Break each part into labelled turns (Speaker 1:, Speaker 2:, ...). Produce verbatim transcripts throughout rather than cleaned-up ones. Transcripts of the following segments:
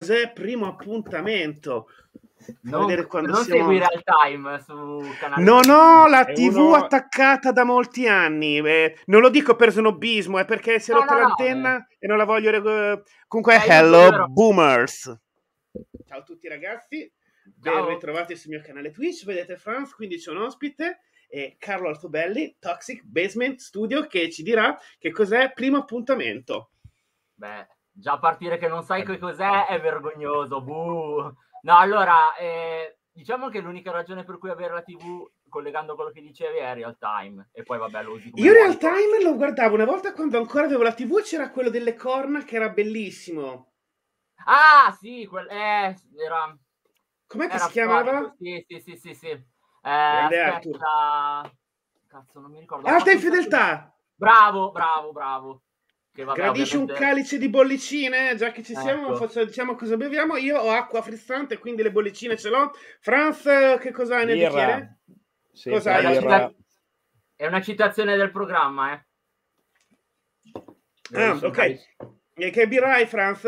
Speaker 1: cos'è Primo Appuntamento.
Speaker 2: Non,
Speaker 1: vedere quando
Speaker 2: non
Speaker 1: siamo...
Speaker 2: segui Real Time su canale.
Speaker 1: Non ho la
Speaker 3: È
Speaker 1: tivù
Speaker 3: uno-
Speaker 1: attaccata da molti anni. Eh, non lo dico per snobismo, è perché si è
Speaker 2: No,
Speaker 1: rotta
Speaker 2: no, no,
Speaker 1: l'antenna e non la voglio... reg- Comunque,
Speaker 2: Cioè, io-
Speaker 1: hello
Speaker 2: io ero-
Speaker 1: boomers! Ciao a tutti ragazzi, ben
Speaker 2: Ciao.
Speaker 1: ritrovati sul mio canale Twitch. Vedete Franz, quindi c'è un ospite, e Carlo Altobelli, Toxic Basement Studio, che ci dirà che cos'è Primo Appuntamento.
Speaker 2: Beh, già a partire che non sai che cos'è è vergognoso. Buh. No, allora, eh, diciamo che l'unica ragione per cui avere la tivù, collegando quello che dicevi, è Real Time. E poi vabbè, lo usi come
Speaker 1: Io Real
Speaker 2: monitor.
Speaker 1: Time lo guardavo una volta quando ancora avevo la tivù, c'era quello delle corna che era bellissimo.
Speaker 2: Ah, sì, quel, eh, era...
Speaker 1: Com'è che
Speaker 2: Era
Speaker 1: si chiamava?
Speaker 2: storico, sì, sì, sì, sì, sì. Eh,
Speaker 1: Grande
Speaker 2: aspetta... Cazzo, non mi ricordo.
Speaker 1: Alta
Speaker 2: Ho fatto un
Speaker 1: infedeltà!
Speaker 2: Bravo, bravo, bravo. Che vabbè,
Speaker 1: Gradisci un
Speaker 2: ovviamente...
Speaker 1: calice di bollicine? Già che ci siamo,
Speaker 2: Ecco.
Speaker 1: faccio- diciamo cosa beviamo. Io ho acqua frizzante, quindi le bollicine ce l'ho. Franz, che cosa hai nel
Speaker 3: Birra.
Speaker 1: bicchiere?
Speaker 3: Sempre
Speaker 1: Cosa hai?
Speaker 2: È una,
Speaker 3: birra.
Speaker 2: cita- è una citazione del programma, eh.
Speaker 1: Ah,
Speaker 2: Gradisci un
Speaker 1: ok.
Speaker 2: calice.
Speaker 1: E che birra hai, Franz?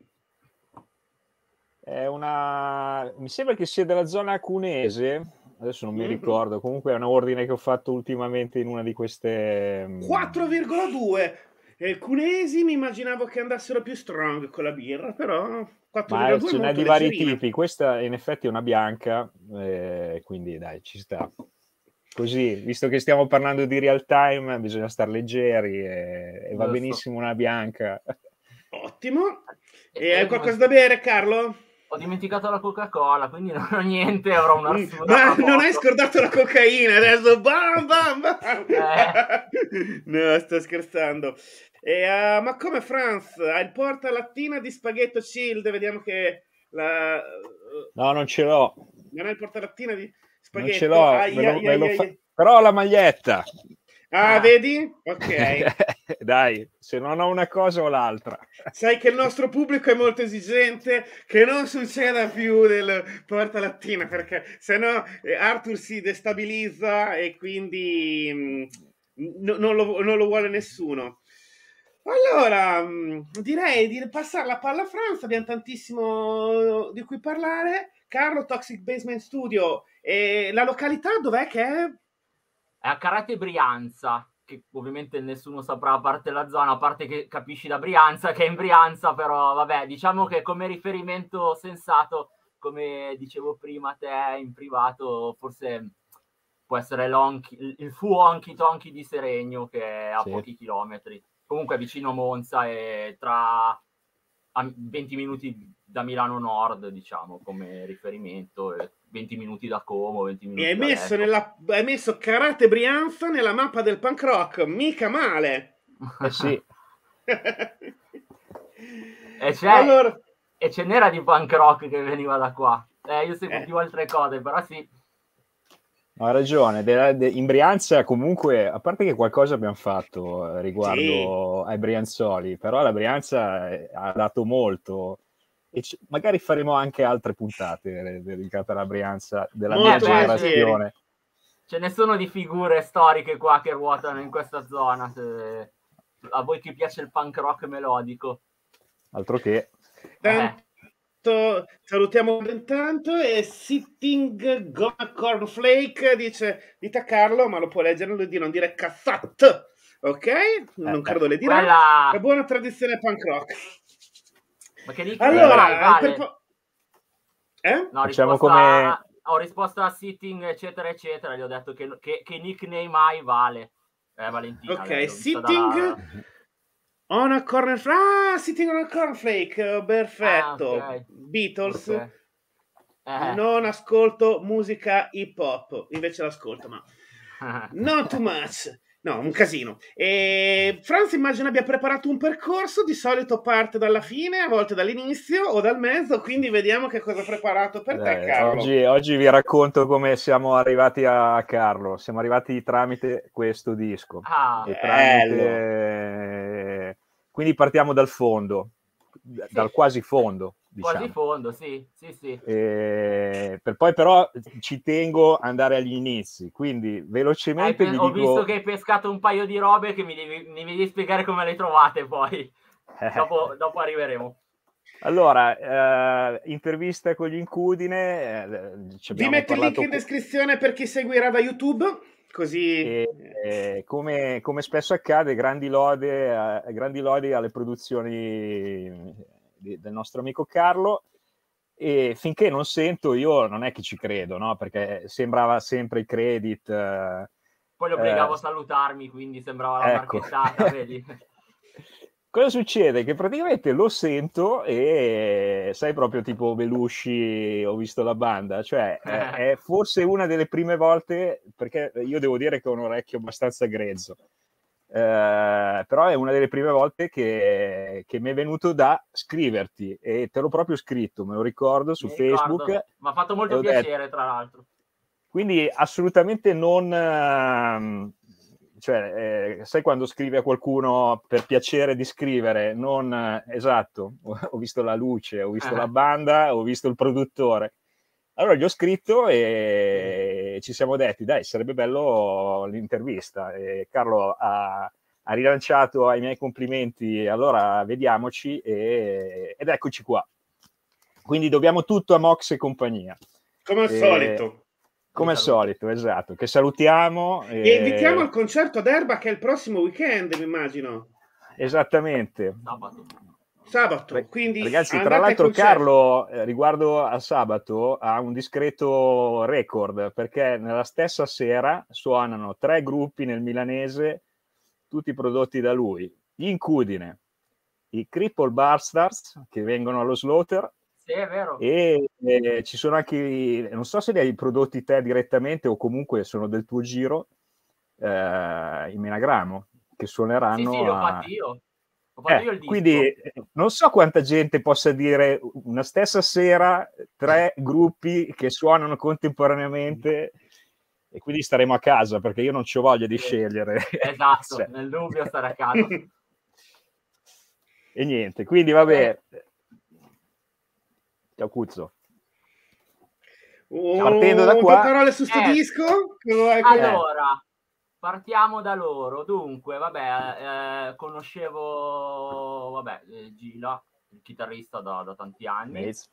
Speaker 3: È una... Mi sembra che sia della zona cunese, adesso non mi
Speaker 1: Mhm.
Speaker 3: ricordo, comunque è un ordine che ho fatto ultimamente in una di queste... mm,
Speaker 1: quattro virgola due. E Cunesi mi immaginavo che andassero più strong con la birra, però quattro virgola
Speaker 3: Ma
Speaker 1: due
Speaker 3: ce
Speaker 1: è
Speaker 3: n'è
Speaker 1: molto
Speaker 3: di vari
Speaker 1: leggerina.
Speaker 3: tipi, questa in effetti è una bianca, eh, quindi dai, ci sta. Così, visto che stiamo parlando di real time, bisogna stare leggeri e, e va
Speaker 2: Giusto.
Speaker 3: benissimo una bianca.
Speaker 1: Ottimo. E
Speaker 2: E
Speaker 1: hai
Speaker 2: io
Speaker 1: qualcosa da bere, Carlo?
Speaker 2: ho dimenticato la Coca-Cola, quindi non ho niente, avrò una
Speaker 1: Mm,
Speaker 2: arsura
Speaker 1: ma
Speaker 2: fra
Speaker 1: non hai
Speaker 2: poco.
Speaker 1: scordato la cocaina adesso? Bam, bam, bam.
Speaker 2: Eh.
Speaker 1: No, sto scherzando. E, uh, ma come Franz? Hai il porta lattina di spaghetto chilled? Vediamo che la...
Speaker 3: No, non ce l'ho,
Speaker 1: Non hai il porta lattina di
Speaker 3: non ce
Speaker 1: spaghetto?
Speaker 3: l'ho,
Speaker 1: Ai,
Speaker 3: me lo-
Speaker 1: ai,
Speaker 3: me
Speaker 1: ai,
Speaker 3: lo
Speaker 1: ai,
Speaker 3: fa-
Speaker 1: ai.
Speaker 3: però ho la maglietta.
Speaker 1: Ah,
Speaker 2: Ah.
Speaker 1: vedi? Ok.
Speaker 3: Dai, se non ho una cosa ho l'altra.
Speaker 1: Sai che il nostro pubblico è molto esigente, che non succeda più del porta lattina, perché sennò eh, Arthur si destabilizza e quindi mh, no- non, lo, non lo vuole nessuno. Allora, mh, direi di passare la palla a Franz, abbiamo tantissimo di cui parlare. Carlo, Toxic Basement Studio, e la località dov'è che è?
Speaker 2: È a Carate Brianza, che ovviamente nessuno saprà a parte la zona, a parte che capisci da Brianza, che è in Brianza, però vabbè, diciamo che come riferimento sensato, come dicevo prima a te in privato, forse può essere l'Onchi, il Fu Honky Tonky di Seregno, che è a
Speaker 3: Sì.
Speaker 2: pochi chilometri. Comunque vicino a Monza e tra a venti minuti da Milano Nord, diciamo, come riferimento, e venti minuti da Como, venti minuti
Speaker 1: E hai
Speaker 2: da
Speaker 1: messo,
Speaker 2: Lecco.
Speaker 1: nella, hai messo Karate Brianza nella mappa del punk rock, mica male.
Speaker 3: Eh sì,
Speaker 2: E c'è,
Speaker 1: Allora,
Speaker 2: e ce n'era di punk rock che veniva da qua. Eh, io seguo
Speaker 1: Eh.
Speaker 2: più altre cose, però sì.
Speaker 3: hai ragione. De- de- in Brianza comunque, a parte che qualcosa abbiamo fatto eh, riguardo ai Brianzoli, però la Brianza eh, ha dato molto. E c- magari faremo anche altre puntate eh, dedicate alla Brianza della mia
Speaker 1: Molto
Speaker 3: generazione.
Speaker 2: Ce ne sono di figure storiche qua che ruotano in questa zona. Se... A voi che piace il punk rock melodico.
Speaker 3: Altro che.
Speaker 1: tanto, salutiamo intanto e Sitting Gonna Cornflake dice, dite a Carlo, ma lo può leggere lui di non dire cazzat, ok? Non
Speaker 3: Eh,
Speaker 1: credo le dirà.
Speaker 2: Quella...
Speaker 1: È buona tradizione punk rock.
Speaker 2: Ma che dici?
Speaker 1: Allora,
Speaker 2: Vai, vale.
Speaker 1: per po- eh?
Speaker 2: No, ho
Speaker 3: Facciamo
Speaker 2: risposto,
Speaker 3: come-
Speaker 2: a, ho risposto a Sitting, eccetera, eccetera. Gli ho detto che, che, che nickname hai, vale. Eh, Valentina.
Speaker 1: Ok,
Speaker 2: lei l'ho vista
Speaker 1: Sitting
Speaker 2: dalla-
Speaker 1: on a corner, ah, Sitting on a Cornflake, perfetto.
Speaker 2: Ah, ok.
Speaker 1: Beatles.
Speaker 2: Ok. Eh.
Speaker 1: Non ascolto musica hip hop, invece l'ascolto, ma not too much. No, un casino. E Franz immagino abbia preparato un percorso, di solito parte dalla fine, a volte dall'inizio o dal mezzo, quindi vediamo che cosa ha preparato per te,
Speaker 3: Dai,
Speaker 1: Carlo.
Speaker 3: oggi, oggi vi racconto come siamo arrivati a Carlo. Siamo arrivati tramite questo disco.
Speaker 2: Ah,
Speaker 3: E
Speaker 1: bello.
Speaker 3: tramite... Quindi partiamo dal fondo, d-
Speaker 2: Sì.
Speaker 3: dal quasi fondo, diciamo.
Speaker 2: quasi fondo, sì, sì, sì.
Speaker 3: E per poi però ci tengo ad andare agli inizi, quindi
Speaker 2: Hai
Speaker 3: velocemente
Speaker 2: pe-
Speaker 3: vi
Speaker 2: ho
Speaker 3: dico...
Speaker 2: visto che hai pescato un paio di robe che mi devi, mi devi spiegare come le trovate poi.
Speaker 3: Eh.
Speaker 2: Dopo, dopo arriveremo.
Speaker 3: Allora, eh, intervista con gli Incudine. Eh,
Speaker 1: Vi metto il link in descrizione per chi seguirà da YouTube. Così
Speaker 3: e, eh, come, come spesso accade, grandi lode, eh, grandi lodi alle produzioni di, del nostro amico Carlo. E finché non sento, io non è che ci credo, no? Perché sembrava sempre il credit. Eh,
Speaker 2: Poi lo obbligavo
Speaker 3: eh,
Speaker 2: a salutarmi, quindi sembrava la
Speaker 3: ecco.
Speaker 2: marchettata, vedi?
Speaker 3: Cosa succede? Che praticamente lo sento e sai proprio tipo Belushi, ho visto la banda, cioè è, è forse una delle prime volte, perché io devo dire che ho un orecchio abbastanza grezzo, eh, però è una delle prime volte che, che mi è venuto da scriverti e te l'ho proprio scritto, me lo ricordo su
Speaker 2: Mi
Speaker 3: Facebook.
Speaker 2: ricordo. Mi ha fatto molto piacere, detto, tra l'altro.
Speaker 3: Quindi assolutamente non... Cioè, eh, sai quando scrivi a qualcuno per piacere di scrivere, non eh, esatto, ho, ho visto la luce, ho visto la banda, ho visto il produttore. Allora gli ho scritto e ci siamo detti, dai, sarebbe bello l'intervista. E Carlo ha, ha rilanciato ai miei complimenti, allora vediamoci e, ed eccoci qua. Quindi dobbiamo tutto a Mox e compagnia.
Speaker 1: Come al
Speaker 3: e,
Speaker 1: solito.
Speaker 3: Come al solito, esatto, che salutiamo.
Speaker 1: E... e invitiamo al concerto ad Erba che è il prossimo weekend, mi immagino.
Speaker 3: Esattamente.
Speaker 2: Sabato.
Speaker 1: Sabato, quindi
Speaker 3: ragazzi, tra l'altro Carlo, eh, riguardo a sabato, ha un discreto record, perché nella stessa sera suonano tre gruppi nel milanese, tutti prodotti da lui. Gli Incudine, i Cripple Bastards, che vengono allo Slaughter,
Speaker 2: sì, è vero.
Speaker 3: E eh, ci sono anche, non so se li hai prodotti te direttamente o comunque sono del tuo giro, eh, i Menagramo, che suoneranno.
Speaker 2: Sì, sì, li ho fatti io. Ho fatto
Speaker 3: eh,
Speaker 2: io il disco.
Speaker 3: Quindi non so quanta gente possa dire una stessa sera tre gruppi che suonano contemporaneamente, e quindi staremo a casa perché io non ci ho voglia di
Speaker 2: sì.
Speaker 3: scegliere.
Speaker 2: Esatto, cioè. Nel dubbio stare a casa.
Speaker 3: E niente, quindi vabbè. Eh. Ciao Cuzzo.
Speaker 1: Oh, partendo da qua, due parole su sto eh, disco.
Speaker 2: Allora, partiamo da loro. Dunque, vabbè, eh, conoscevo vabbè, eh, Gila, il chitarrista da, da tanti anni. Maze.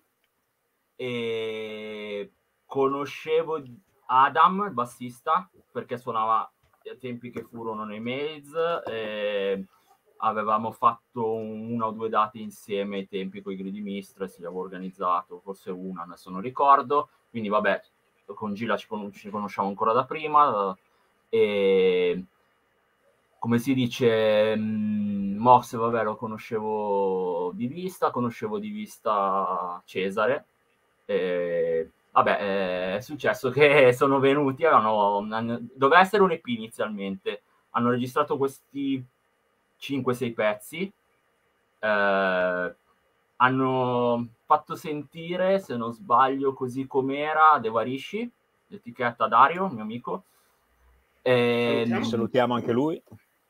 Speaker 2: E conoscevo Adam, il bassista, perché suonava ai tempi che furono nei Maze. E avevamo fatto una o due date insieme ai tempi con i Gridi Mistress, li avevo organizzato, forse una, adesso non ricordo. Quindi vabbè, con Gila ci, con- ci conosciamo ancora da prima. E come si dice, mh, Mox, vabbè, lo conoscevo di vista, conoscevo di vista Cesare. E vabbè, è successo che sono venuti, avevano, doveva essere un E P inizialmente, hanno registrato questi cinque sei pezzi, eh, hanno fatto sentire, se non sbaglio così com'era, Devarishi, l'etichetta Dario, mio amico.
Speaker 3: E salutiamo. salutiamo anche lui.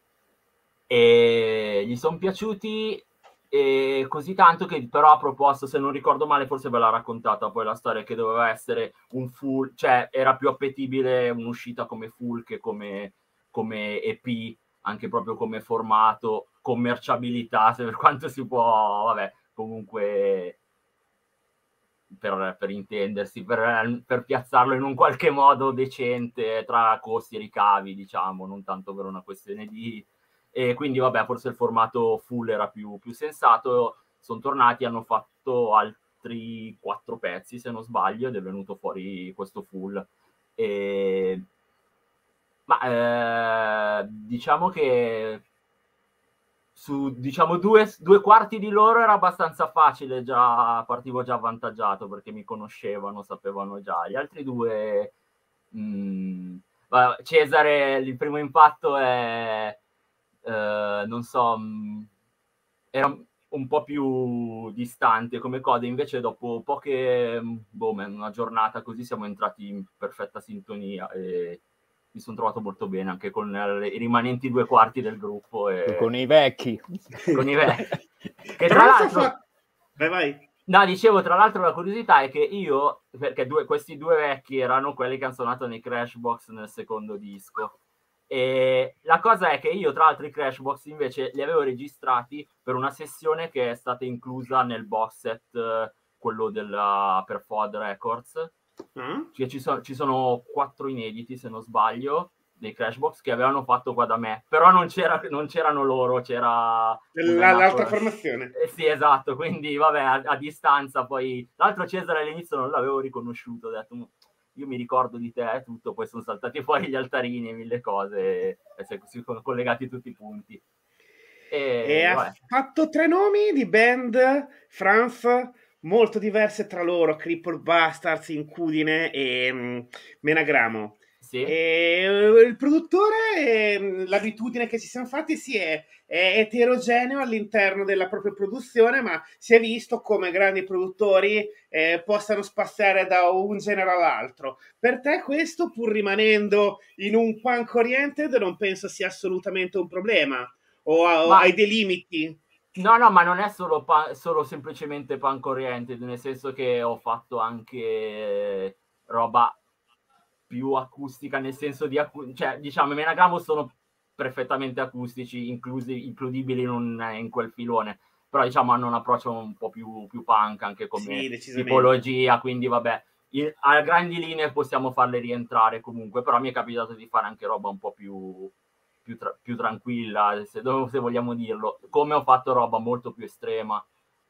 Speaker 2: E gli sono piaciuti e così tanto che però ha proposto, se non ricordo male, forse ve l'ha raccontata poi la storia, che doveva essere un full, cioè era più appetibile un'uscita come full che come, come E P, anche proprio come formato, commerciabilità, se per quanto si può, vabbè, comunque per, per intendersi, per, per piazzarlo in un qualche modo decente tra costi e ricavi, diciamo, non tanto per una questione di... E quindi vabbè, forse il formato full era più, più sensato. Sono tornati, hanno fatto altri quattro pezzi se non sbaglio ed è venuto fuori questo full. E... ma eh, diciamo che su diciamo due, due quarti di loro era abbastanza facile, già partivo già avvantaggiato perché mi conoscevano, sapevano già. Gli altri due mh, Cesare, il primo impatto è Uh, non so, mh, era un po' più distante come code, invece dopo poche, boh, una giornata così siamo entrati in perfetta sintonia e mi sono trovato molto bene anche con i rimanenti due quarti del gruppo e...
Speaker 3: con i vecchi
Speaker 2: con i vecchi che tra l'altro
Speaker 1: fa... vai vai
Speaker 2: no, dicevo, tra l'altro la curiosità è che io, perché due, questi due vecchi erano quelli che hanno suonato nei Crashbox nel secondo disco. E la cosa è che io, tra l'altro, i Crashbox invece li avevo registrati per una sessione che è stata inclusa nel box set, quello della per F O A D Records.
Speaker 1: Mm?
Speaker 2: Cioè, ci, so, ci sono quattro inediti, se non sbaglio, dei Crashbox che avevano fatto qua da me, però non, c'era, non c'erano loro, c'era
Speaker 1: La, l'altra formazione.
Speaker 2: Eh sì, esatto, quindi vabbè, a, a distanza poi... L'altro Cesare all'inizio non l'avevo riconosciuto, ho detto, io mi ricordo di te e tutto, poi sono saltati fuori gli altarini e mille cose, e si sono collegati tutti i punti. E,
Speaker 1: E ha
Speaker 2: vabbè.
Speaker 1: fatto tre nomi di band, Franz, molto diverse tra loro, Cripple Bastards, Incudine e um, Menagramo.
Speaker 2: Sì.
Speaker 1: E uh, il produttore, eh, l'abitudine che ci siamo fatti, sì, è, è eterogeneo all'interno della propria produzione, ma si è visto come grandi produttori eh, possano spaziare da un genere all'altro. Per te questo, pur rimanendo in un punk oriented, non penso sia assolutamente un problema, o, o
Speaker 2: Ma...
Speaker 1: hai dei limiti?
Speaker 2: No, no, ma non è solo, pa- solo semplicemente punk oriented, nel senso che ho fatto anche roba più acustica, nel senso di acu- cioè, diciamo, i Menagramo sono perfettamente acustici, inclusi, includibili in, un, in quel filone, però diciamo hanno un approccio un po' più, più punk anche come
Speaker 1: Sì,
Speaker 2: tipologia, quindi vabbè, in, a grandi linee possiamo farle rientrare comunque, però mi è capitato di fare anche roba un po' più più, tra- più tranquilla, se, se vogliamo dirlo, come ho fatto roba molto più estrema,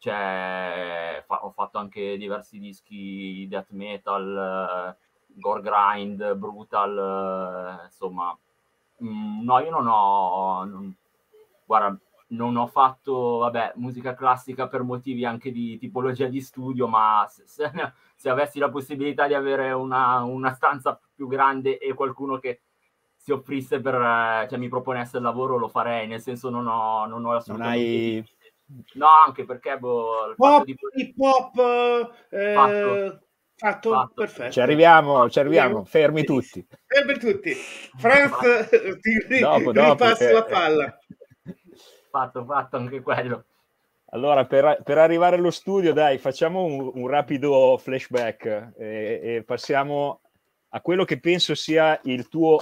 Speaker 2: cioè fa- ho fatto anche diversi dischi death metal, eh, gore grind, brutal, eh, insomma, mm, no, io non ho, non, guarda, non ho fatto, vabbè, musica classica per motivi anche di tipologia di studio, ma se, se, se avessi la possibilità di avere una, una stanza più grande e qualcuno che si offrisse per, cioè mi proponesse il lavoro, lo farei, nel senso non ho, non ho assolutamente
Speaker 3: non hai...
Speaker 2: no, anche perché boh, il
Speaker 1: pop,
Speaker 2: fatto di
Speaker 1: hip hop,
Speaker 2: fatto,
Speaker 1: eh, fatto,
Speaker 2: fatto.
Speaker 1: perfetto.
Speaker 3: Ci arriviamo, ci
Speaker 1: Vediamo.
Speaker 3: arriviamo, fermi
Speaker 1: Benissimo.
Speaker 3: tutti.
Speaker 1: E per tutti. Franz, ti
Speaker 3: Dopo, dopo.
Speaker 1: ripasso
Speaker 3: eh.
Speaker 1: la palla.
Speaker 2: Fatto, fatto anche quello.
Speaker 3: Allora, per, per arrivare allo studio, dai, facciamo un, un rapido flashback e, e passiamo a quello che penso sia il tuo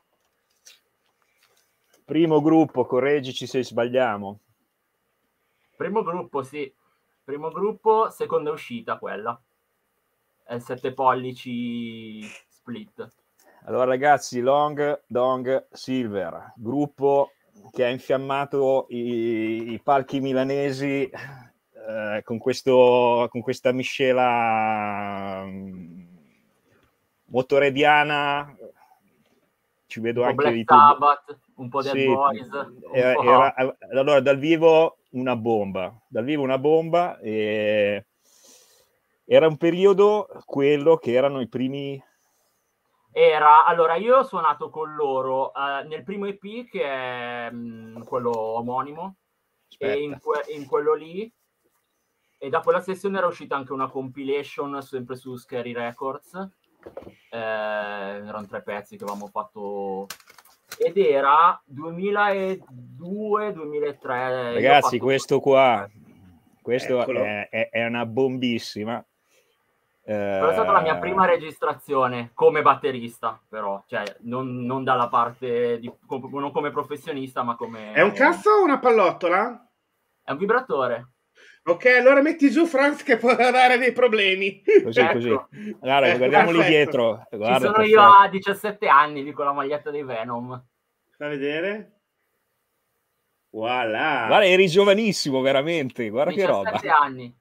Speaker 3: primo gruppo, correggici se sbagliamo.
Speaker 2: Primo gruppo, sì. Primo gruppo, seconda uscita quella. È il sette pollici split.
Speaker 3: Allora ragazzi, Long Dong Silver, gruppo che ha infiammato i, i palchi milanesi eh, con, questo, con questa miscela um, motorediana, ci vedo
Speaker 2: un po'
Speaker 3: anche
Speaker 2: Black
Speaker 3: i tuoi...
Speaker 2: Sabbath, un po' Dead
Speaker 3: Sì,
Speaker 2: Boys, un
Speaker 3: era,
Speaker 2: po'...
Speaker 3: era, allora dal vivo una bomba, dal vivo una bomba e era un periodo quello che erano i primi...
Speaker 2: Era, allora io ho suonato con loro uh, nel primo E P che è mh, quello omonimo.
Speaker 3: Aspetta.
Speaker 2: E in, que- in quello lì, e da quella sessione era uscita anche una compilation sempre su Scary Records, eh, erano tre pezzi che avevamo fatto ed era duemiladue duemilatré.
Speaker 3: Ragazzi,
Speaker 2: fatto...
Speaker 3: questo qua, questo
Speaker 1: Eccolo.
Speaker 3: è, è, è una bombissima.
Speaker 2: Quella è stata la mia prima registrazione come batterista, però, cioè non, non dalla parte di, non come professionista, ma come...
Speaker 1: È un cazzo o una pallottola?
Speaker 2: È un vibratore.
Speaker 1: Ok, allora metti giù Franz che può dare dei problemi.
Speaker 3: Così, così.
Speaker 2: Ecco.
Speaker 3: Guarda,
Speaker 1: Eh,
Speaker 3: guardiamoli
Speaker 1: perfetto.
Speaker 3: dietro. Guarda,
Speaker 2: Ci sono
Speaker 3: perfetto.
Speaker 2: io a diciassette anni, lì con la maglietta dei Venom.
Speaker 1: Fa vedere. Voilà.
Speaker 3: Guarda, eri giovanissimo, veramente. Guarda che roba.
Speaker 2: diciassette anni.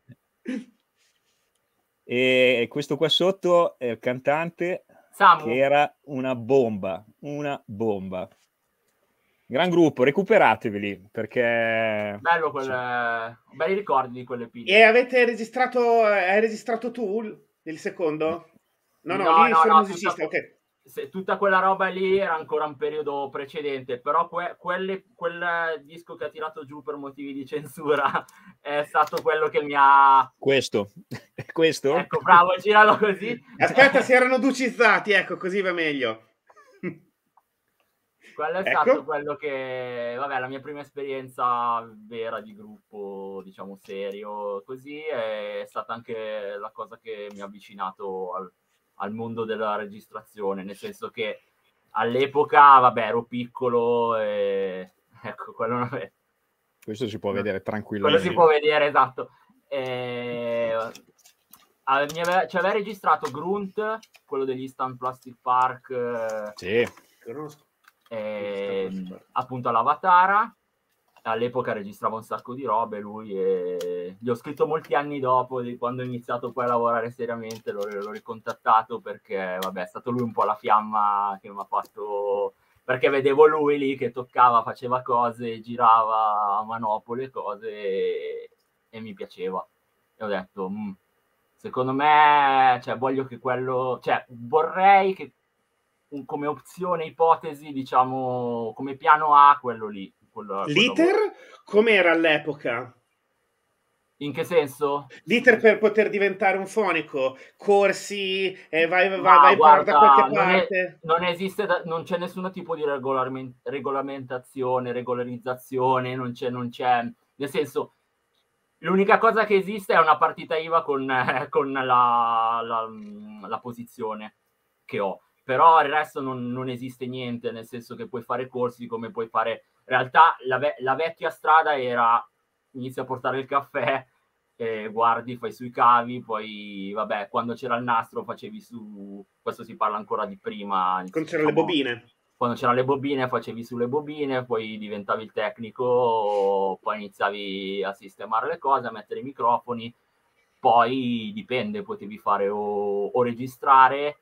Speaker 3: E questo qua sotto è il cantante
Speaker 2: Samu.
Speaker 3: che era una bomba, una bomba. Gran gruppo, recuperateveli perché...
Speaker 2: Bello quel... Cioè... belli ricordi di quelle pile.
Speaker 1: E avete registrato, hai registrato tu il secondo? No, no,
Speaker 2: No,
Speaker 1: lì
Speaker 2: no,
Speaker 1: sono
Speaker 2: no,
Speaker 1: musicista,
Speaker 2: tutta,
Speaker 1: ok.
Speaker 2: se, tutta quella roba lì era ancora un periodo precedente, però que, quelle, quel disco che ha tirato giù per motivi di censura è stato quello che mi ha...
Speaker 3: Questo, questo?
Speaker 2: Ecco, bravo, giralo così.
Speaker 1: Aspetta, si erano ducizzati, ecco, così va meglio.
Speaker 2: Quello è
Speaker 1: Ecco.
Speaker 2: stato quello che, vabbè, la mia prima esperienza vera di gruppo, diciamo serio, così, è stata anche la cosa che mi ha avvicinato al, al mondo della registrazione, nel senso che all'epoca, vabbè, ero piccolo e ecco, quello non è...
Speaker 3: Questo si può vedere tranquillamente.
Speaker 2: Quello si può vedere, esatto. E... mi aveva, ci aveva registrato Grunt, quello degli Instant Plastic Park,
Speaker 3: sì.
Speaker 2: E, appunto all'Avatara. All'epoca registrava un sacco di robe lui, e gli ho scritto molti anni dopo, di quando ho iniziato poi a lavorare seriamente, l'ho, l'ho ricontattato perché vabbè, è stato lui un po' la fiamma che mi ha fatto, perché vedevo lui lì che toccava, faceva cose, girava a manopole cose e, e mi piaceva, e ho detto mh, secondo me, cioè voglio che quello, cioè vorrei che un, come opzione, ipotesi, diciamo come piano A, quello lì.
Speaker 1: L'iter com'era all'epoca?
Speaker 2: In che senso?
Speaker 1: L'iter per poter diventare un fonico, corsi, eh, vai, vai, vai a imparare da qualche
Speaker 2: non
Speaker 1: parte.
Speaker 2: È, non esiste, da, non c'è nessun tipo di regolarment, regolamentazione, regolarizzazione, non c'è, non c'è, nel senso, l'unica cosa che esiste è una partita I V A con, eh, con la, la, la posizione che ho, però il resto non, non esiste niente, nel senso che puoi fare corsi come puoi fare, in realtà la, ve- la vecchia strada era inizi a portare il caffè, eh, guardi, fai sui cavi, poi vabbè, quando c'era il nastro facevi su, questo si parla ancora di prima,
Speaker 1: quando c'erano le bobine,
Speaker 2: quando c'erano le bobine facevi sulle bobine, poi diventavi il tecnico, poi iniziavi a sistemare le cose, a mettere i microfoni, poi dipende, potevi fare o, o registrare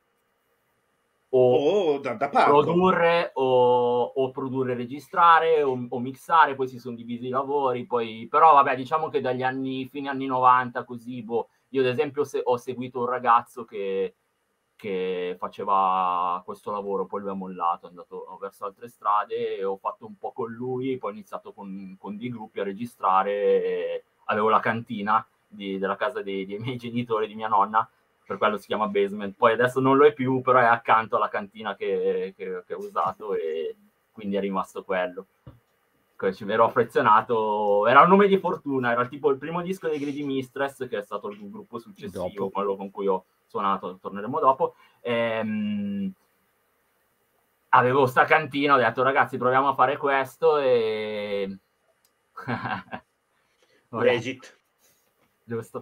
Speaker 2: o,
Speaker 1: o da, da
Speaker 2: produrre o, o produrre e registrare o, o mixare, poi si sono divisi i lavori, poi però vabbè, diciamo che dagli anni fine anni novanta così, boh, io ad esempio se, ho seguito un ragazzo che, che faceva questo lavoro, poi lui ha mollato, è andato verso altre strade e ho fatto un po' con lui, poi ho iniziato con, con dei gruppi a registrare, avevo la cantina di, della casa dei, dei miei genitori, di mia nonna, per quello si chiama Basement, poi adesso non lo è più, però è accanto alla cantina che, che, che ho usato e quindi è rimasto quello. Ci mi ero affezionato, era un nome di fortuna, era tipo il primo disco dei Greedy Mistress, che è stato il gruppo successivo, dopo. Quello con cui ho suonato, torneremo dopo. Ehm, avevo sta cantina, ho detto ragazzi proviamo a fare questo e...
Speaker 1: Legit.
Speaker 2: Giusto.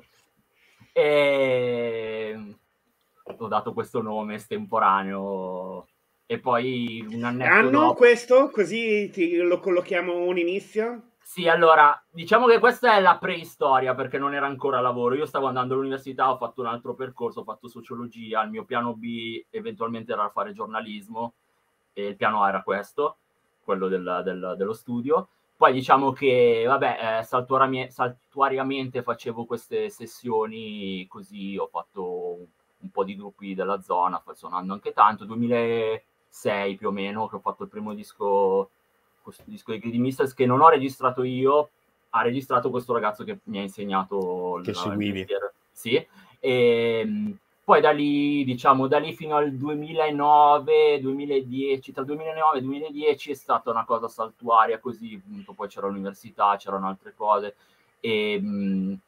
Speaker 2: E ho dato questo nome estemporaneo e poi un annetto
Speaker 1: anno
Speaker 2: dopo...
Speaker 1: questo, così ti, lo collochiamo un inizio?
Speaker 2: Sì, allora, diciamo che questa è la preistoria perché non era ancora lavoro. Io stavo andando all'università, ho fatto un altro percorso, ho fatto sociologia, il mio piano B eventualmente era fare giornalismo e il piano A era questo, quello del, del, dello studio. Poi diciamo che, vabbè, eh, saltuari- saltuariamente facevo queste sessioni, così ho fatto un, un po' di gruppi della zona, poi suonando anche tanto, duemilasei più o meno, che ho fatto il primo disco, questo disco di Greedy Mistress, che non ho registrato io, ha registrato questo ragazzo che mi ha insegnato
Speaker 3: che
Speaker 2: il,
Speaker 3: seguivi.
Speaker 2: il sì, e poi da lì, diciamo, da lì fino al duemilanove duemiladieci, tra duemilanove e duemiladieci è stata una cosa saltuaria così, appunto, poi c'era l'università, c'erano altre cose e mh,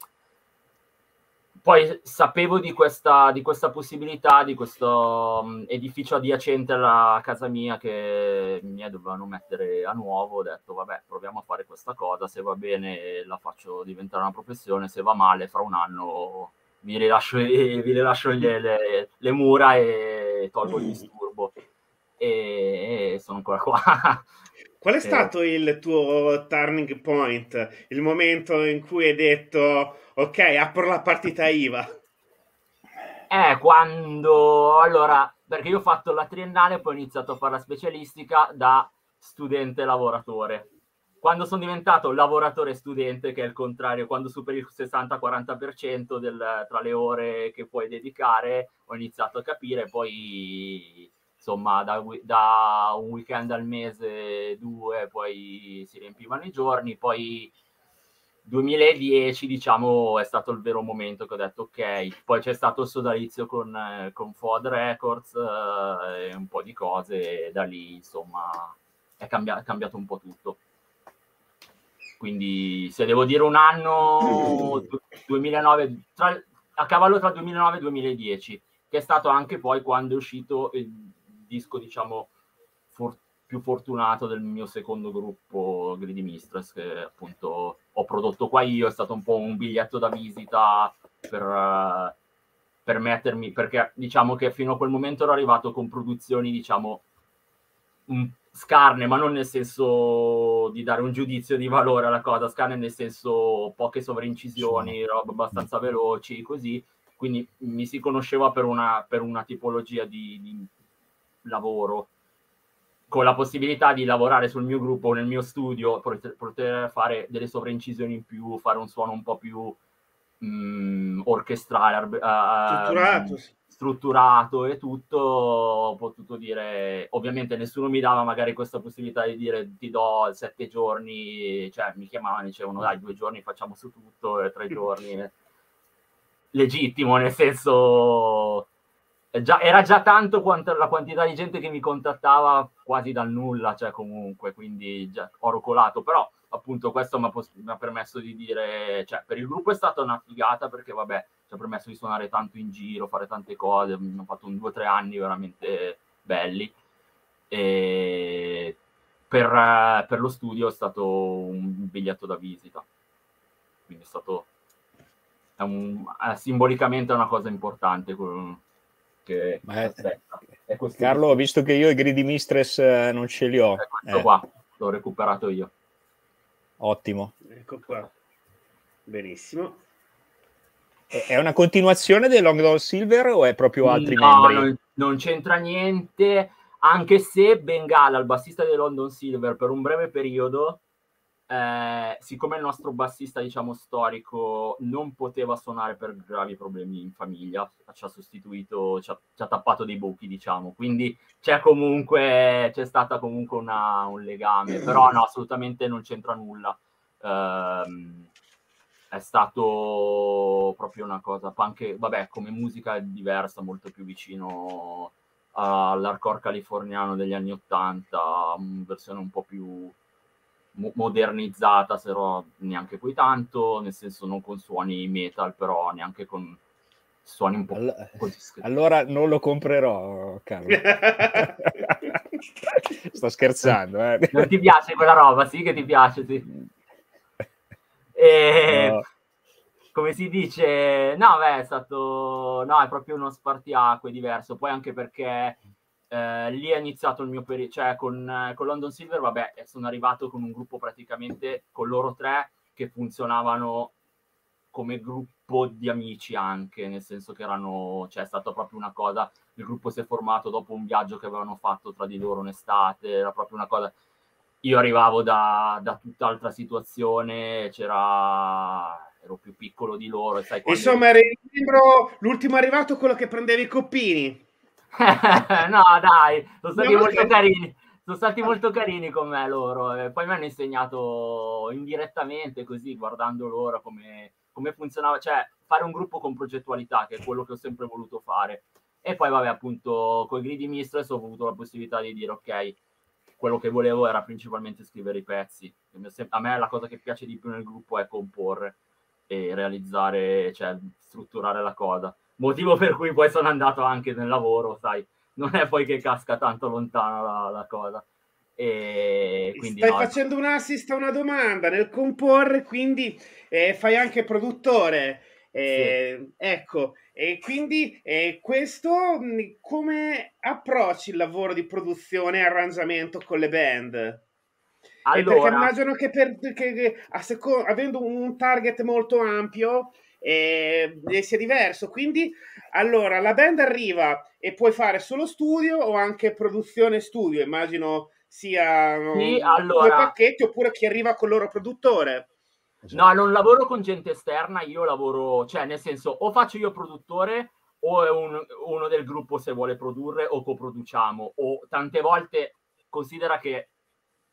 Speaker 2: poi sapevo di questa, di questa possibilità, di questo um, edificio adiacente alla casa mia che mi dovevano mettere a nuovo, ho detto vabbè proviamo a fare questa cosa, se va bene la faccio diventare una professione, se va male fra un anno vi rilascio, vi rilascio le, le, le mura e tolgo il disturbo e, e sono ancora qua.
Speaker 1: Qual è stato eh. il tuo turning point, il momento in cui hai detto ok, apro la partita I V A?
Speaker 2: Eh, quando... Allora, perché io ho fatto la triennale, poi ho iniziato a fare la specialistica da studente lavoratore. Quando sono diventato lavoratore studente, che è il contrario, quando superi il sessanta quaranta per cento del, tra le ore che puoi dedicare, ho iniziato a capire, poi insomma da, da un weekend al mese, due, poi si riempivano i giorni, poi duemiladieci diciamo è stato il vero momento che ho detto ok, poi c'è stato il sodalizio con, eh, con F O D Records eh, e un po' di cose e da lì insomma è cambiato, è cambiato un po' tutto. Quindi se devo dire un anno, duemilanove, tra, a cavallo tra duemilanove e duemiladieci, che è stato anche poi quando è uscito il disco, diciamo, for- più fortunato del mio secondo gruppo Greedy Mistress, che appunto ho prodotto qua io. È stato un po' un biglietto da visita per, uh, per mettermi, perché diciamo che fino a quel momento ero arrivato con produzioni, diciamo, un, scarne, ma non nel senso di dare un giudizio di valore alla cosa, scarne nel senso poche sovraincisioni, robe abbastanza veloci, così. Quindi mi si conosceva per una, per una tipologia di, di lavoro, con la possibilità di lavorare sul mio gruppo, nel mio studio, poter, poter fare delle sovraincisioni in più, fare un suono un po' più mh, orchestrale, uh,
Speaker 1: Strutturato.
Speaker 2: strutturato e tutto. Ho potuto dire, ovviamente nessuno mi dava magari questa possibilità di dire ti do sette giorni, cioè mi chiamavano e dicevano dai, due giorni facciamo su tutto, e tre giorni legittimo, nel senso già, era già tanto quanto la quantità di gente che mi contattava quasi dal nulla, cioè comunque, quindi già oro colato. Però appunto questo mi ha, pos- mi ha permesso di dire, cioè per il gruppo è stata una figata, perché vabbè ci ha permesso di suonare tanto in giro, fare tante cose. Ho fatto un due o tre anni veramente belli, e per, per lo studio è stato un biglietto da visita, quindi è stato è un, è simbolicamente è una cosa importante quello che
Speaker 3: Ma è,
Speaker 2: è
Speaker 3: Carlo, visto che io i Greedy Mistress non ce li ho,
Speaker 2: è questo
Speaker 3: eh.
Speaker 2: qua l'ho recuperato io.
Speaker 3: Ottimo,
Speaker 1: ecco qua, benissimo.
Speaker 3: È una continuazione del Long Don Silver o è proprio altri
Speaker 2: no,
Speaker 3: membri?
Speaker 2: Non, non c'entra niente, anche se Bengala, il bassista di London Silver, per un breve periodo, eh, siccome il nostro bassista, diciamo, storico non poteva suonare per gravi problemi in famiglia, ci ha sostituito, ci ha, ci ha tappato dei buchi, diciamo, quindi c'è comunque c'è stata comunque una, un legame, però no, assolutamente non c'entra nulla. Um, è stato proprio una cosa anche, vabbè, come musica è diversa, molto più vicino all'hardcore californiano degli anni ottanta, versione un po' più mo- modernizzata, se no neanche poi tanto, nel senso non con suoni metal, però neanche con suoni un po'
Speaker 3: allora,
Speaker 2: così.
Speaker 3: Allora non lo comprerò, Carlo. Sto scherzando, eh.
Speaker 2: Non ti piace quella roba? Sì che ti piace, sì. E,
Speaker 3: no.
Speaker 2: Come si dice, no, beh, è stato, no, è proprio uno spartiacque diverso. Poi anche perché eh, lì è iniziato il mio periodo, cioè con, con London Silver, vabbè, sono arrivato con un gruppo praticamente con loro tre che funzionavano come gruppo di amici anche, nel senso che erano, cioè è stata proprio una cosa, il gruppo si è formato dopo un viaggio che avevano fatto tra di loro un'estate, era proprio una cosa. Io arrivavo da, da tutt'altra situazione, c'era, ero più piccolo di loro, e sai quando...
Speaker 1: Insomma, eri il membro, l'ultimo arrivato, quello che prendeva i coppini.
Speaker 2: No, dai, sono stati
Speaker 1: No,
Speaker 2: molto
Speaker 1: ok.
Speaker 2: carini, sono stati molto carini con me loro, e poi mi hanno insegnato indirettamente, così, guardando loro come, come funzionava, cioè fare un gruppo con progettualità, che è quello che ho sempre voluto fare. E poi vabbè, appunto, con i Greedy Mistress ho avuto la possibilità di dire ok, quello che volevo era principalmente scrivere i pezzi. A me la cosa che piace di più nel gruppo è comporre e realizzare, cioè strutturare la cosa. Motivo per cui poi sono andato anche nel lavoro, sai, non è poi che casca tanto lontano la, la cosa. E quindi
Speaker 1: Stai
Speaker 2: no,
Speaker 1: facendo un assist a una domanda nel comporre, quindi eh, fai anche produttore. Eh,
Speaker 2: sì.
Speaker 1: Ecco, e quindi eh, questo mh, come approcci il lavoro di produzione e arrangiamento con le band? Eh, perché
Speaker 2: Allora,
Speaker 1: immagino che, per, che, che a seco- avendo un target molto ampio eh, sia diverso. Quindi, allora, la band arriva e puoi fare solo studio o anche produzione studio? Immagino siano
Speaker 2: sì,
Speaker 1: due
Speaker 2: allora,
Speaker 1: pacchetti, oppure chi arriva con il loro produttore.
Speaker 2: no, non lavoro con gente esterna, io lavoro, cioè nel senso, o faccio io produttore, o è un, uno del gruppo se vuole produrre, o coproduciamo, o tante volte considera che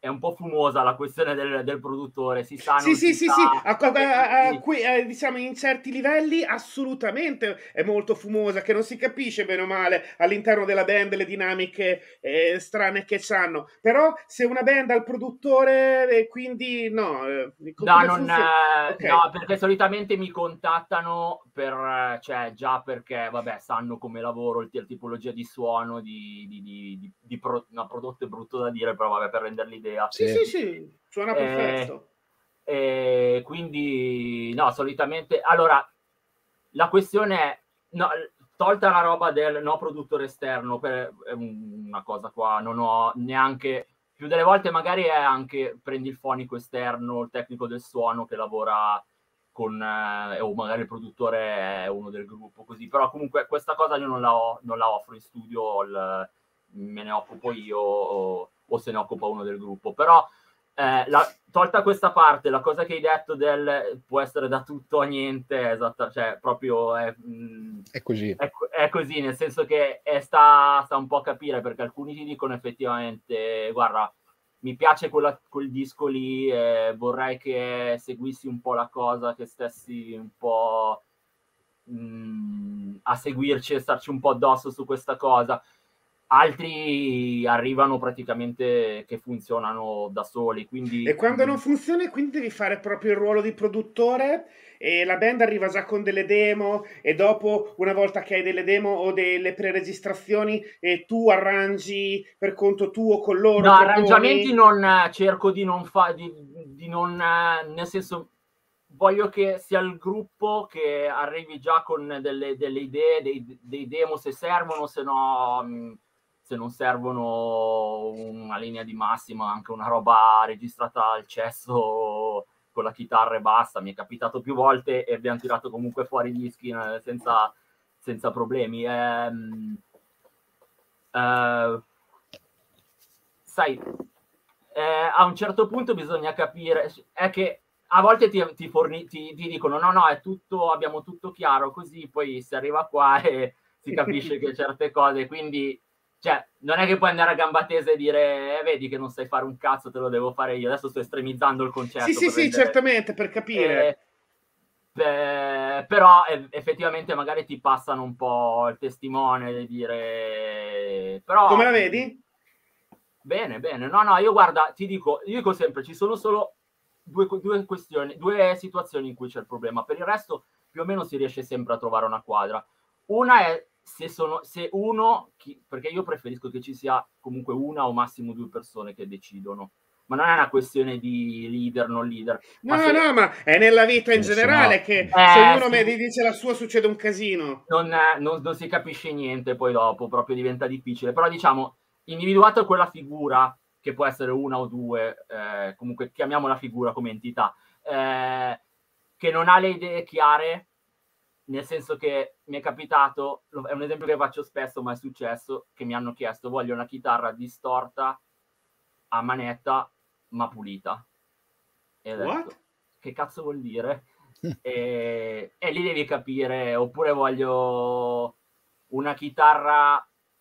Speaker 2: è un po' fumosa la questione del, del produttore, si sa,
Speaker 1: sì,
Speaker 2: non
Speaker 1: sì,
Speaker 2: si
Speaker 1: sì,
Speaker 2: sa.
Speaker 1: sì, a, a, a, qui, eh, diciamo in certi livelli assolutamente è molto fumosa, che non si capisce bene o male all'interno della band le dinamiche eh, strane che c'hanno, però se una band ha il produttore eh, quindi no, eh,
Speaker 2: no,
Speaker 1: come
Speaker 2: non,
Speaker 1: funziona?
Speaker 2: eh,
Speaker 1: Okay.
Speaker 2: no, perché solitamente mi contattano per, cioè già perché, vabbè, sanno come lavoro, il, la tipologia di suono, di, di, di, di, di pro, no, prodotto è brutto da dire, però vabbè, per rendere l'idea.
Speaker 1: Sì, sì, sì, suona
Speaker 2: eh,
Speaker 1: perfetto.
Speaker 2: E quindi, no, solitamente, allora, la questione è, no, tolta la roba del no produttore esterno, per, è una cosa qua, non ho neanche... Più delle volte magari è anche prendi il fonico esterno, il tecnico del suono che lavora con, eh, o magari il produttore è uno del gruppo, così. Però comunque questa cosa io non la, ho, non la offro in studio, il, me ne occupo io o, o se ne occupa uno del gruppo. Però eh, la, tolta questa parte, la cosa che hai detto del può essere da tutto a niente, esatto, cioè proprio è, mh,
Speaker 3: è così.
Speaker 2: È, è così, nel senso che è, sta, sta un po' a capire, perché alcuni ti dicono effettivamente guarda, mi piace quella, quel disco lì, eh, vorrei che seguissi un po' la cosa, che stessi un po' mh, a seguirci e starci un po' addosso su questa cosa. Altri arrivano praticamente che funzionano da soli, quindi...
Speaker 1: E quando non funziona, quindi devi fare proprio il ruolo di produttore e la band arriva già con delle demo e dopo, una volta che hai delle demo o delle pre-registrazioni, e tu arrangi per conto tuo con loro,
Speaker 2: no,
Speaker 1: proponi...
Speaker 2: arrangiamenti non cerco di non fare, di, di non, nel senso, voglio che sia il gruppo che arrivi già con delle, delle idee, dei, dei demo se servono, se no... se non servono una linea di massima, anche una roba registrata al cesso con la chitarra e basta. Mi è capitato più volte e abbiamo tirato comunque fuori gli dischi senza, senza problemi. Ehm, eh, sai, eh, a un certo punto bisogna capire, è che a volte ti, ti, forni, ti, ti dicono no, no, è tutto, abbiamo tutto chiaro, così poi si arriva qua e si capisce che certe cose, quindi cioè, non è che puoi andare a gamba tesa e dire eh, vedi che non sai fare un cazzo, te lo devo fare io. Adesso sto estremizzando il concetto.
Speaker 1: Sì, sì,
Speaker 2: per
Speaker 1: sì,
Speaker 2: rendere...
Speaker 1: certamente, per capire.
Speaker 2: Eh, eh, però eh, effettivamente magari ti passano un po' il testimone di dire... Però,
Speaker 1: come la vedi?
Speaker 2: Bene, bene. No, no, io guarda, ti dico, io dico sempre, ci sono solo due, due questioni, due situazioni in cui c'è il problema. Per il resto più o meno si riesce sempre a trovare una quadra. Una è se sono se uno chi, perché io preferisco che ci sia comunque una o massimo due persone che decidono, ma non è una questione di leader non leader,
Speaker 1: no
Speaker 2: ma se,
Speaker 1: no ma è nella vita in generale,
Speaker 3: no.
Speaker 1: che
Speaker 2: eh,
Speaker 1: se ognuno
Speaker 2: sì,
Speaker 1: mi dice la sua succede un casino,
Speaker 2: non, non, non si capisce niente, poi dopo proprio diventa difficile. Però diciamo, individuato quella figura che può essere una o due, eh, comunque chiamiamola figura come entità, eh, che non ha le idee chiare, nel senso che mi è capitato, è un esempio che faccio spesso, ma è successo, che mi hanno chiesto voglio una chitarra distorta a manetta ma pulita. E ho detto, che cazzo vuol dire? e, e lì devi capire, oppure voglio una chitarra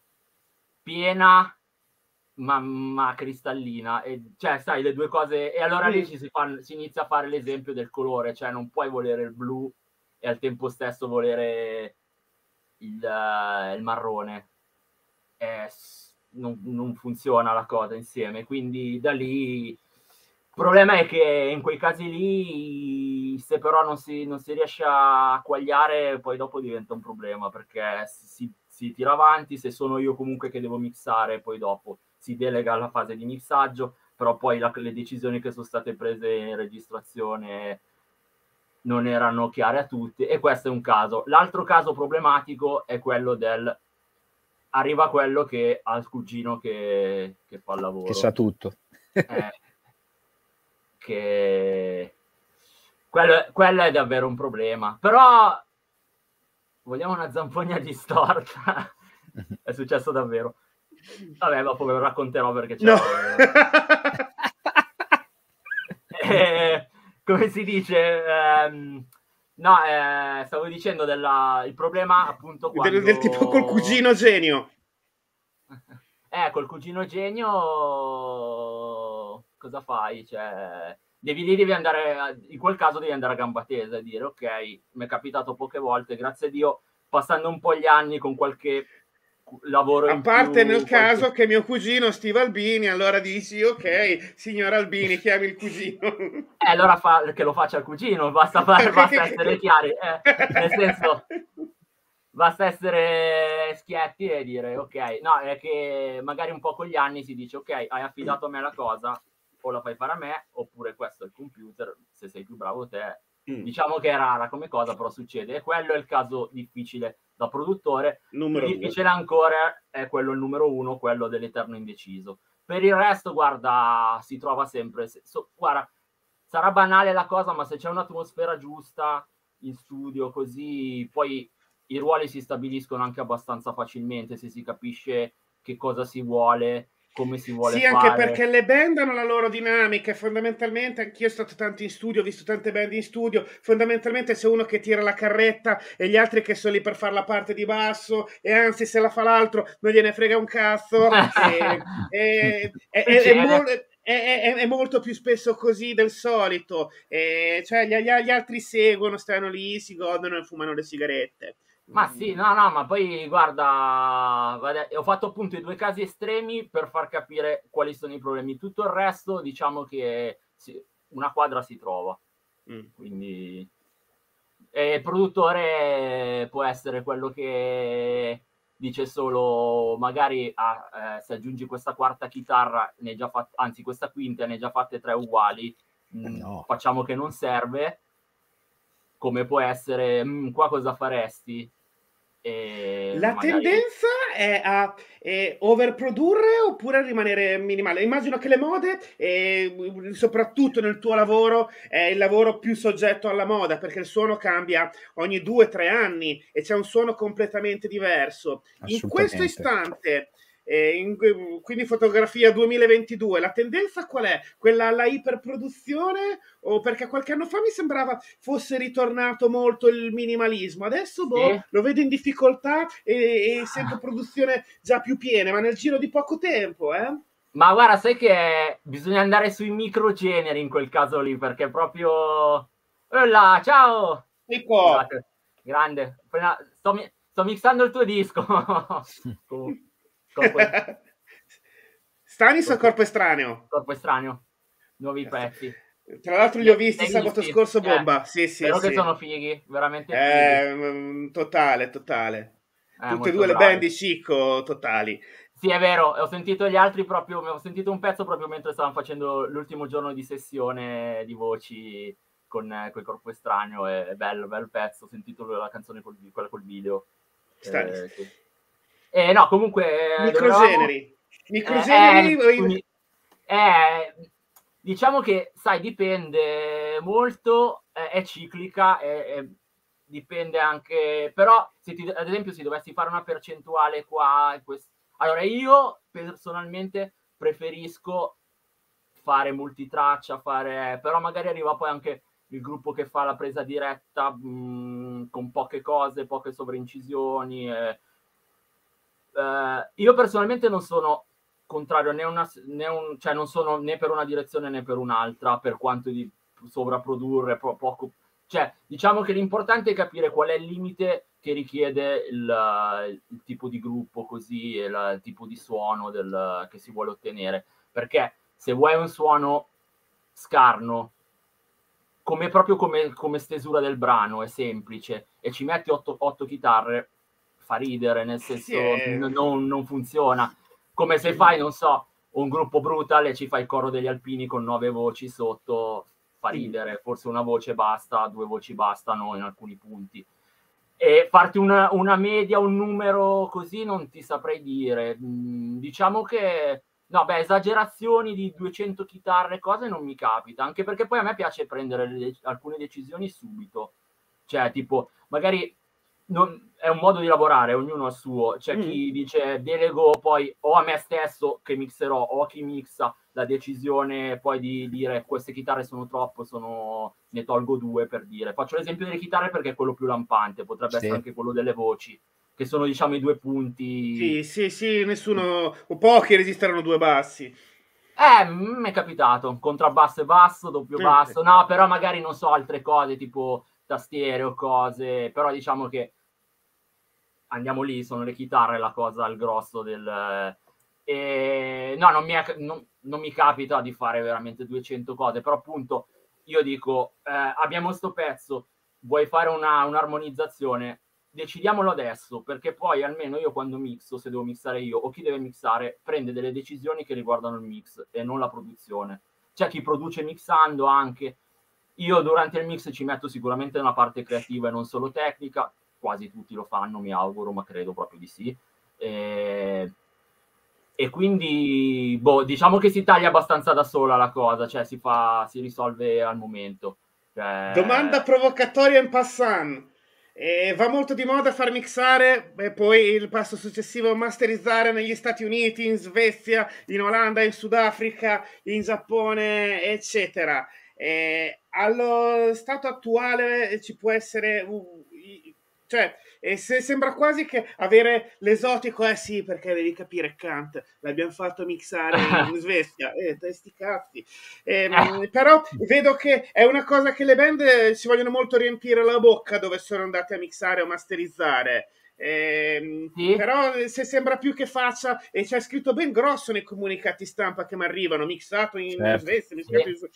Speaker 2: piena ma, ma cristallina, e, cioè sai le due cose, e allora mm. lì ci si, fa, si inizia a fare l'esempio del colore, cioè non puoi volere il blu e al tempo stesso volere il, uh, il marrone, eh, non, non funziona la cosa insieme, quindi da lì il problema è che in quei casi lì, se però non si, non si riesce a quagliare, poi dopo diventa un problema, perché si, si tira avanti, se sono io comunque che devo mixare, poi dopo si delega alla fase di mixaggio, però poi la, le decisioni che sono state prese in registrazione non erano chiare a tutti, e questo è un caso. L'altro caso problematico è quello del arriva quello che ha il cugino che, che fa il lavoro,
Speaker 3: che sa tutto,
Speaker 2: eh, che quello, quello è davvero un problema. Però vogliamo una zampogna distorta? È successo davvero. Vabbè, dopo ve lo racconterò perché c'è...
Speaker 1: No.
Speaker 2: eh, come si dice, ehm, no, eh, stavo dicendo della, il problema appunto quando...
Speaker 1: del, del tipo col cugino genio.
Speaker 2: Eh, col cugino genio... cosa fai? Cioè, devi, devi andare, in quel caso devi andare a gamba tesa e dire ok, mi è capitato poche volte, grazie a Dio, passando un po' gli anni con qualche lavoro
Speaker 1: a
Speaker 2: in
Speaker 1: parte
Speaker 2: più,
Speaker 1: nel caso
Speaker 2: qualche...
Speaker 1: che mio cugino Steve Albini, allora dici ok, signor Albini, chiami il cugino.
Speaker 2: Eh, allora fa, che lo faccia il cugino, basta, fare, basta essere chiari, eh, nel senso, basta essere schietti e dire ok, no, è che magari un po' con gli anni si dice ok, hai affidato a me la cosa, o la fai fare a me, oppure questo è il computer, se sei più bravo te. Mm. Diciamo che è rara come cosa, però succede, e quello è il caso difficile da produttore.
Speaker 1: Numero
Speaker 2: più difficile due. Ancora è quello il numero uno, quello dell'eterno indeciso. Per il resto, guarda, si trova sempre, so, guarda, sarà banale la cosa, ma se c'è un'atmosfera giusta in studio, così poi i ruoli si stabiliscono anche abbastanza facilmente, se si capisce che cosa si vuole, come si vuole
Speaker 1: sì,
Speaker 2: fare.
Speaker 1: Sì, anche perché le band hanno la loro dinamica, e fondamentalmente, anch'io sono stato tanto in studio, ho visto tante band in studio, fondamentalmente c'è uno che tira la carretta e gli altri che sono lì per fare la parte di basso, e anzi se la fa l'altro non gliene frega un cazzo, e, e, e, è, è, molto, è, è, è molto più spesso così del solito, e, cioè gli, gli altri seguono, stanno lì, si godono e fumano le sigarette.
Speaker 2: Ma sì, no, no, ma poi guarda, ho fatto appunto i due casi estremi per far capire quali sono i problemi. Tutto il resto, diciamo che sì, una quadra si trova. Mm. Quindi e il produttore può essere quello che dice solo, magari ah, eh, se aggiungi questa quarta chitarra, ne hai già fatte, anzi questa quinta, ne hai già fatte tre uguali, mm, no. Facciamo che non serve. Come può essere, mm, qua cosa faresti? E
Speaker 1: la magari... tendenza è a eh, overprodurre oppure a rimanere minimale. Immagino che le mode, eh, soprattutto nel tuo lavoro, è il lavoro più soggetto alla moda, perché il suono cambia ogni due o tre anni e c'è un suono completamente diverso. In questo istante, eh, in, quindi fotografia duemilaventidue, la tendenza qual è? Quella alla iperproduzione? O perché qualche anno fa mi sembrava fosse ritornato molto il minimalismo, adesso boh, sì. Lo vedo in difficoltà e, e sento produzione già più piena, ma nel giro di poco tempo, eh?
Speaker 2: Ma guarda, sai che bisogna andare sui microgeneri in quel caso lì, perché proprio... Oh là, ciao! Scusate, grande. Sto, sto mixando il tuo disco.
Speaker 1: Corpo... Stanis o Corpo Estraneo?
Speaker 2: Corpo Estraneo, nuovi pezzi.
Speaker 1: Tra l'altro li ho visti sabato scorso, bomba. Eh, sì, sì,
Speaker 2: spero
Speaker 1: sì.
Speaker 2: che sono fighi, veramente
Speaker 1: eh, fighi. Totale, totale. Eh, Tutte e due bravi. Le band di Cicco, totali.
Speaker 2: Sì, è vero, ho sentito gli altri proprio, ho sentito un pezzo proprio mentre stavano facendo l'ultimo giorno di sessione di voci con eh, quel Corpo Estraneo, è, è bello, bello pezzo, ho sentito la canzone, col, quella col video. Eh, sì. eh, no, comunque...
Speaker 1: Microgeneri. Microgeneri...
Speaker 2: Eh, eh, eh, diciamo che, sai, dipende molto, eh, è ciclica, è, è, dipende anche... Però, se ti, ad esempio, se dovessi fare una percentuale qua... Quest... Allora, io personalmente preferisco fare multitraccia, fare... però magari arriva poi anche il gruppo che fa la presa diretta mh, con poche cose, poche sovraincisioni. Eh. Eh, io personalmente non sono contrario né una né un, cioè non sono né per una direzione né per un'altra, per quanto di sovrapprodurre po- poco, cioè diciamo che l'importante è capire qual è il limite che richiede il, il tipo di gruppo, così, e la, il tipo di suono del, che si vuole ottenere, perché se vuoi un suono scarno, come proprio come, come stesura del brano, è semplice, e ci metti otto, otto chitarre, fa ridere, nel senso sì. n- non, non funziona. Come se fai, non so, un gruppo brutal e ci fai il coro degli alpini con nove voci sotto, fa ridere, forse una voce basta, due voci bastano in alcuni punti. E farti una, una media, un numero così non ti saprei dire. Mm, diciamo che, no, beh, esagerazioni di duecento chitarre, cose non mi capita, anche perché poi a me piace prendere le, alcune decisioni subito. Cioè, tipo, magari... Non, è un modo di lavorare, ognuno ha il suo. C'è mm. chi dice delego poi o a me stesso che mixerò o a chi mixa la decisione poi di dire queste chitarre sono troppo, sono... ne tolgo due, per dire. Faccio l'esempio delle chitarre perché è quello più lampante, potrebbe sì. essere anche quello delle voci, che sono diciamo i due punti.
Speaker 1: Sì, sì, sì, nessuno o pochi resisteranno due bassi.
Speaker 2: Eh, mi è capitato, contrabbasso e basso, doppio basso, no, però magari non so, altre cose tipo tastiere o cose, però diciamo che andiamo lì, sono le chitarre la cosa, il grosso del... E... No, non mi, è, non, non mi capita di fare veramente duecento cose, però appunto io dico, eh, abbiamo sto pezzo, vuoi fare una, un'armonizzazione? Decidiamolo adesso, perché poi almeno io quando mixo, se devo mixare io o chi deve mixare, prende delle decisioni che riguardano il mix e non la produzione. C'è chi produce mixando anche. Io durante il mix ci metto sicuramente una parte creativa e non solo tecnica, quasi tutti lo fanno, mi auguro, ma credo proprio di sì. E, e quindi, boh, diciamo che si taglia abbastanza da sola la cosa, cioè si fa, si risolve al momento. Cioè...
Speaker 1: Domanda provocatoria in passant. Eh, va molto di moda far mixare e poi il passo successivo masterizzare negli Stati Uniti, in Svezia, in Olanda, in Sudafrica, in Giappone, eccetera. Eh, allo stato attuale ci può essere uh, cioè eh, se sembra quasi che avere l'esotico eh sì, perché devi capire Kant l'abbiamo fatto mixare in Svezia eh, sti cazzi eh, però vedo che è una cosa che le band si vogliono molto riempire la bocca dove sono andate a mixare o masterizzare. Eh, sì. Però se sembra più che faccia e c'è scritto ben grosso nei comunicati stampa che mi arrivano mixato in certo. Svezia mixato sì. in...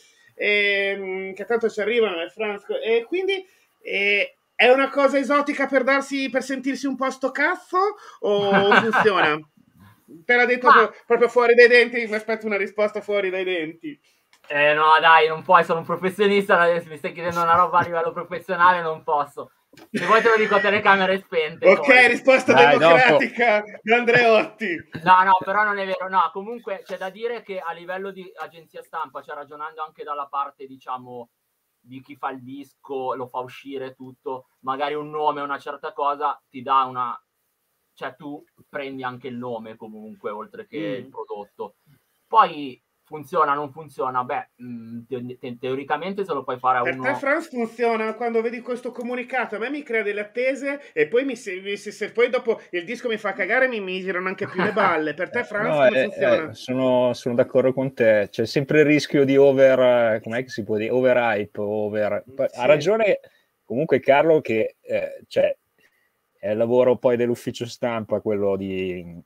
Speaker 1: Eh, che tanto ci arrivano nel Franco e quindi eh, è una cosa esotica per darsi per sentirsi un po' sto cazzo o funziona? Te l'ha detto Ma... proprio fuori dai denti, mi aspetto una risposta fuori dai denti.
Speaker 2: Eh no dai, non puoi, sono un professionista, adesso mi stai chiedendo una roba a livello professionale, non posso. Se vuoi te lo dico a telecamere spente.
Speaker 1: Ok, poi. Risposta Dai, democratica di Andreotti.
Speaker 2: No, no, però non è vero. No, comunque c'è da dire che a livello di agenzia stampa, cioè ragionando anche dalla parte, diciamo, di chi fa il disco, lo fa uscire tutto, magari un nome, una certa cosa, ti dà una... Cioè tu prendi anche il nome comunque, oltre che mm. il prodotto. Poi... funziona, non funziona, beh, te- te- teoricamente se lo puoi fare a
Speaker 1: per
Speaker 2: uno...
Speaker 1: Per te, Franz, funziona quando vedi questo comunicato, a me mi crea delle attese e poi mi se, se, se poi dopo il disco mi fa cagare mi, mi girano anche più le balle. Per te, Franz,
Speaker 3: no,
Speaker 1: come
Speaker 3: eh,
Speaker 1: funziona?
Speaker 3: Eh, sono, sono d'accordo con te, c'è sempre il rischio di over, com'è che si può dire, overhype, over... Sì. Ha ragione comunque Carlo che eh, cioè, è il lavoro poi dell'ufficio stampa quello di...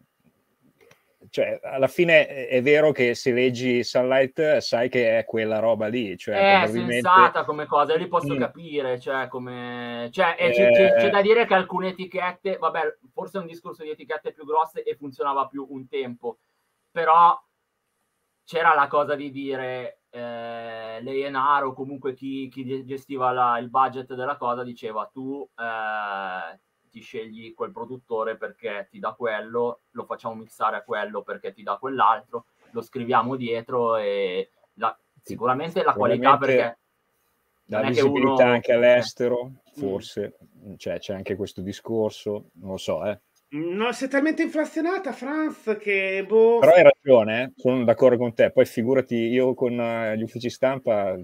Speaker 3: Cioè, alla fine è vero che se leggi Sunlight sai che è quella roba lì. Cioè,
Speaker 2: è
Speaker 3: probabilmente...
Speaker 2: sensata come cosa, io li posso mm. capire, cioè, come... cioè eh... c'è, c'è, c'è da dire che alcune etichette, vabbè, forse è un discorso di etichette più grosse e funzionava più un tempo, però c'era la cosa di dire eh, l'A and R o comunque chi, chi gestiva la, il budget della cosa diceva tu... Eh, ti scegli quel produttore perché ti dà quello, lo facciamo mixare a quello perché ti dà quell'altro, lo scriviamo dietro e la, sicuramente la qualità perché
Speaker 3: la non visibilità è che uno... anche all'estero, forse, mm. cioè c'è anche questo discorso, non lo so, eh.
Speaker 1: No, sei talmente inflazionata, Franz, che boh...
Speaker 3: Però hai ragione, eh? Sono d'accordo con te. Poi figurati, io con uh, gli uffici stampa,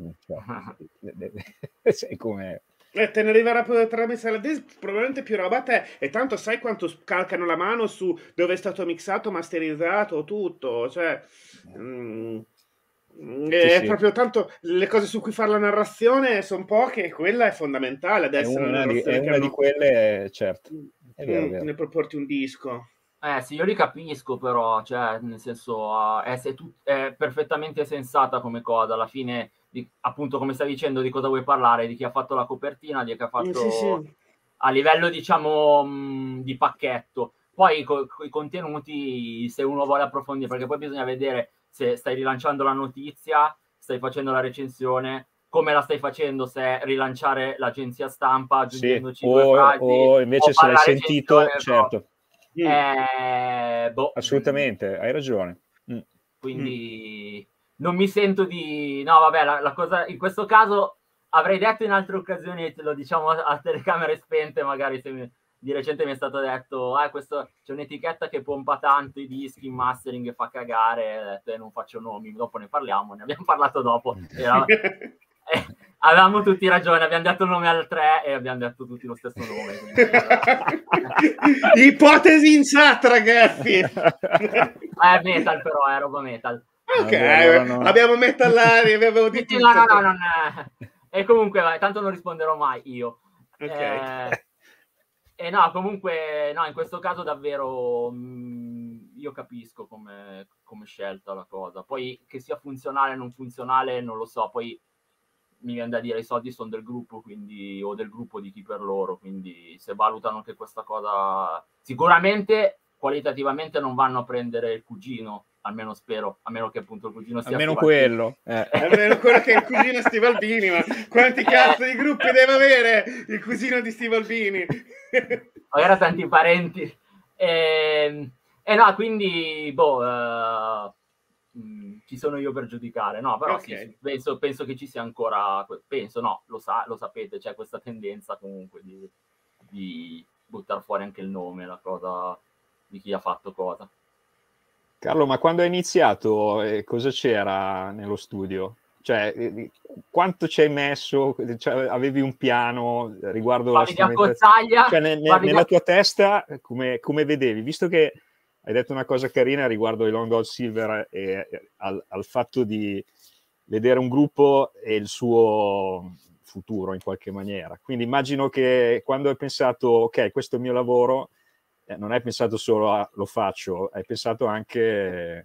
Speaker 3: cioè, sai come...
Speaker 1: Eh, te ne arriverà tra me probabilmente più roba a te e tanto sai quanto scalcano la mano su dove è stato mixato, masterizzato, tutto, cioè mm, è sì, proprio sì. Tanto le cose su cui fare la narrazione sono poche e quella è fondamentale adesso.
Speaker 3: È una, di, è una hanno... di quelle, certo,
Speaker 1: è vero, mm, è vero. Ne proporti un disco.
Speaker 2: Eh sì, io li capisco però, cioè nel senso uh, è, è, tut- è perfettamente sensata come cosa, alla fine di, appunto come stai dicendo di cosa vuoi parlare, di chi ha fatto la copertina, di chi ha fatto
Speaker 1: sì, sì.
Speaker 2: a livello diciamo mh, di pacchetto, poi co- i contenuti se uno vuole approfondire, perché poi bisogna vedere se stai rilanciando la notizia, stai facendo la recensione, come la stai facendo, se rilanciare l'agenzia stampa aggiungendoci
Speaker 3: sì,
Speaker 2: due
Speaker 3: o,
Speaker 2: frasi
Speaker 3: o invece
Speaker 2: o
Speaker 3: se l'hai sentito, certo.
Speaker 2: Mm. Eh, boh.
Speaker 3: Assolutamente, hai ragione. Mm.
Speaker 2: Quindi mm. non mi sento di... No, vabbè, la, la cosa in questo caso avrei detto in altre occasioni, te lo diciamo a, a telecamere spente, magari se mi, di recente mi è stato detto ah, questo, c'è un'etichetta che pompa tanto i dischi in mastering e fa cagare, e non faccio nomi, dopo ne parliamo, ne abbiamo parlato dopo. Era, eh, avevamo tutti ragione, abbiamo detto il nome al tre e abbiamo detto tutti lo stesso nome. Quindi...
Speaker 1: Ipotesi in chat, ragazzi.
Speaker 2: È metal però, è roba metal.
Speaker 1: Ok, allora non... abbiamo metallari, abbiamo di tutto.
Speaker 2: No, no, no, non è... E comunque, vai, tanto non risponderò mai io.
Speaker 1: Ok.
Speaker 2: Eh, e no, comunque, no, in questo caso davvero mh, io capisco come, come scelta la cosa. Poi che sia funzionale o non funzionale, non lo so. Poi mi viene da dire i soldi sono del gruppo, quindi, o del gruppo di chi per loro, quindi se valutano che questa cosa... Sicuramente, qualitativamente non vanno a prendere il cugino, almeno spero, a meno che appunto il cugino sia
Speaker 3: almeno quello
Speaker 1: eh. almeno quello che è il cugino Steve Albini, ma quanti cazzo di gruppi deve avere il cugino di Steve Albini?
Speaker 2: Magari tanti parenti e, e no, quindi boh, uh, mh, ci sono io per giudicare, no, però okay. sì, penso, penso che ci sia ancora, penso no, lo, sa, lo sapete, c'è questa tendenza comunque di, di buttare fuori anche il nome, la cosa di chi ha fatto cosa.
Speaker 3: Carlo, ma quando hai iniziato, eh, cosa c'era nello studio? Cioè, eh, quanto ci hai messo? Cioè, avevi un piano riguardo
Speaker 2: la strumentazione?
Speaker 3: Cioè, ne, ne, nella tua testa, come, come vedevi? Visto che hai detto una cosa carina riguardo i Long Gold Silver e, e al, al fatto di vedere un gruppo e il suo futuro in qualche maniera. Quindi immagino che quando hai pensato, ok, questo è il mio lavoro, eh, non hai pensato solo a lo faccio, hai pensato anche...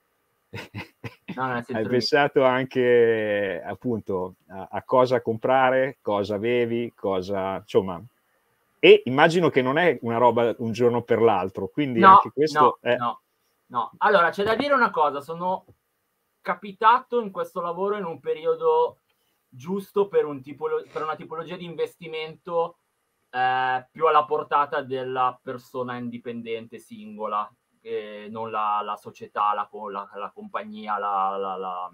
Speaker 2: No, no,
Speaker 3: hai pensato anche appunto a, a cosa comprare, cosa avevi, cosa insomma, e immagino che non è una roba un giorno per l'altro, quindi
Speaker 2: no,
Speaker 3: anche questo
Speaker 2: no,
Speaker 3: è...
Speaker 2: no, no. Allora c'è da dire una cosa, sono capitato in questo lavoro in un periodo giusto per, un tipo, per una tipologia di investimento eh, più alla portata della persona indipendente singola, eh, non la, la società, la, la, la compagnia, la, la, la,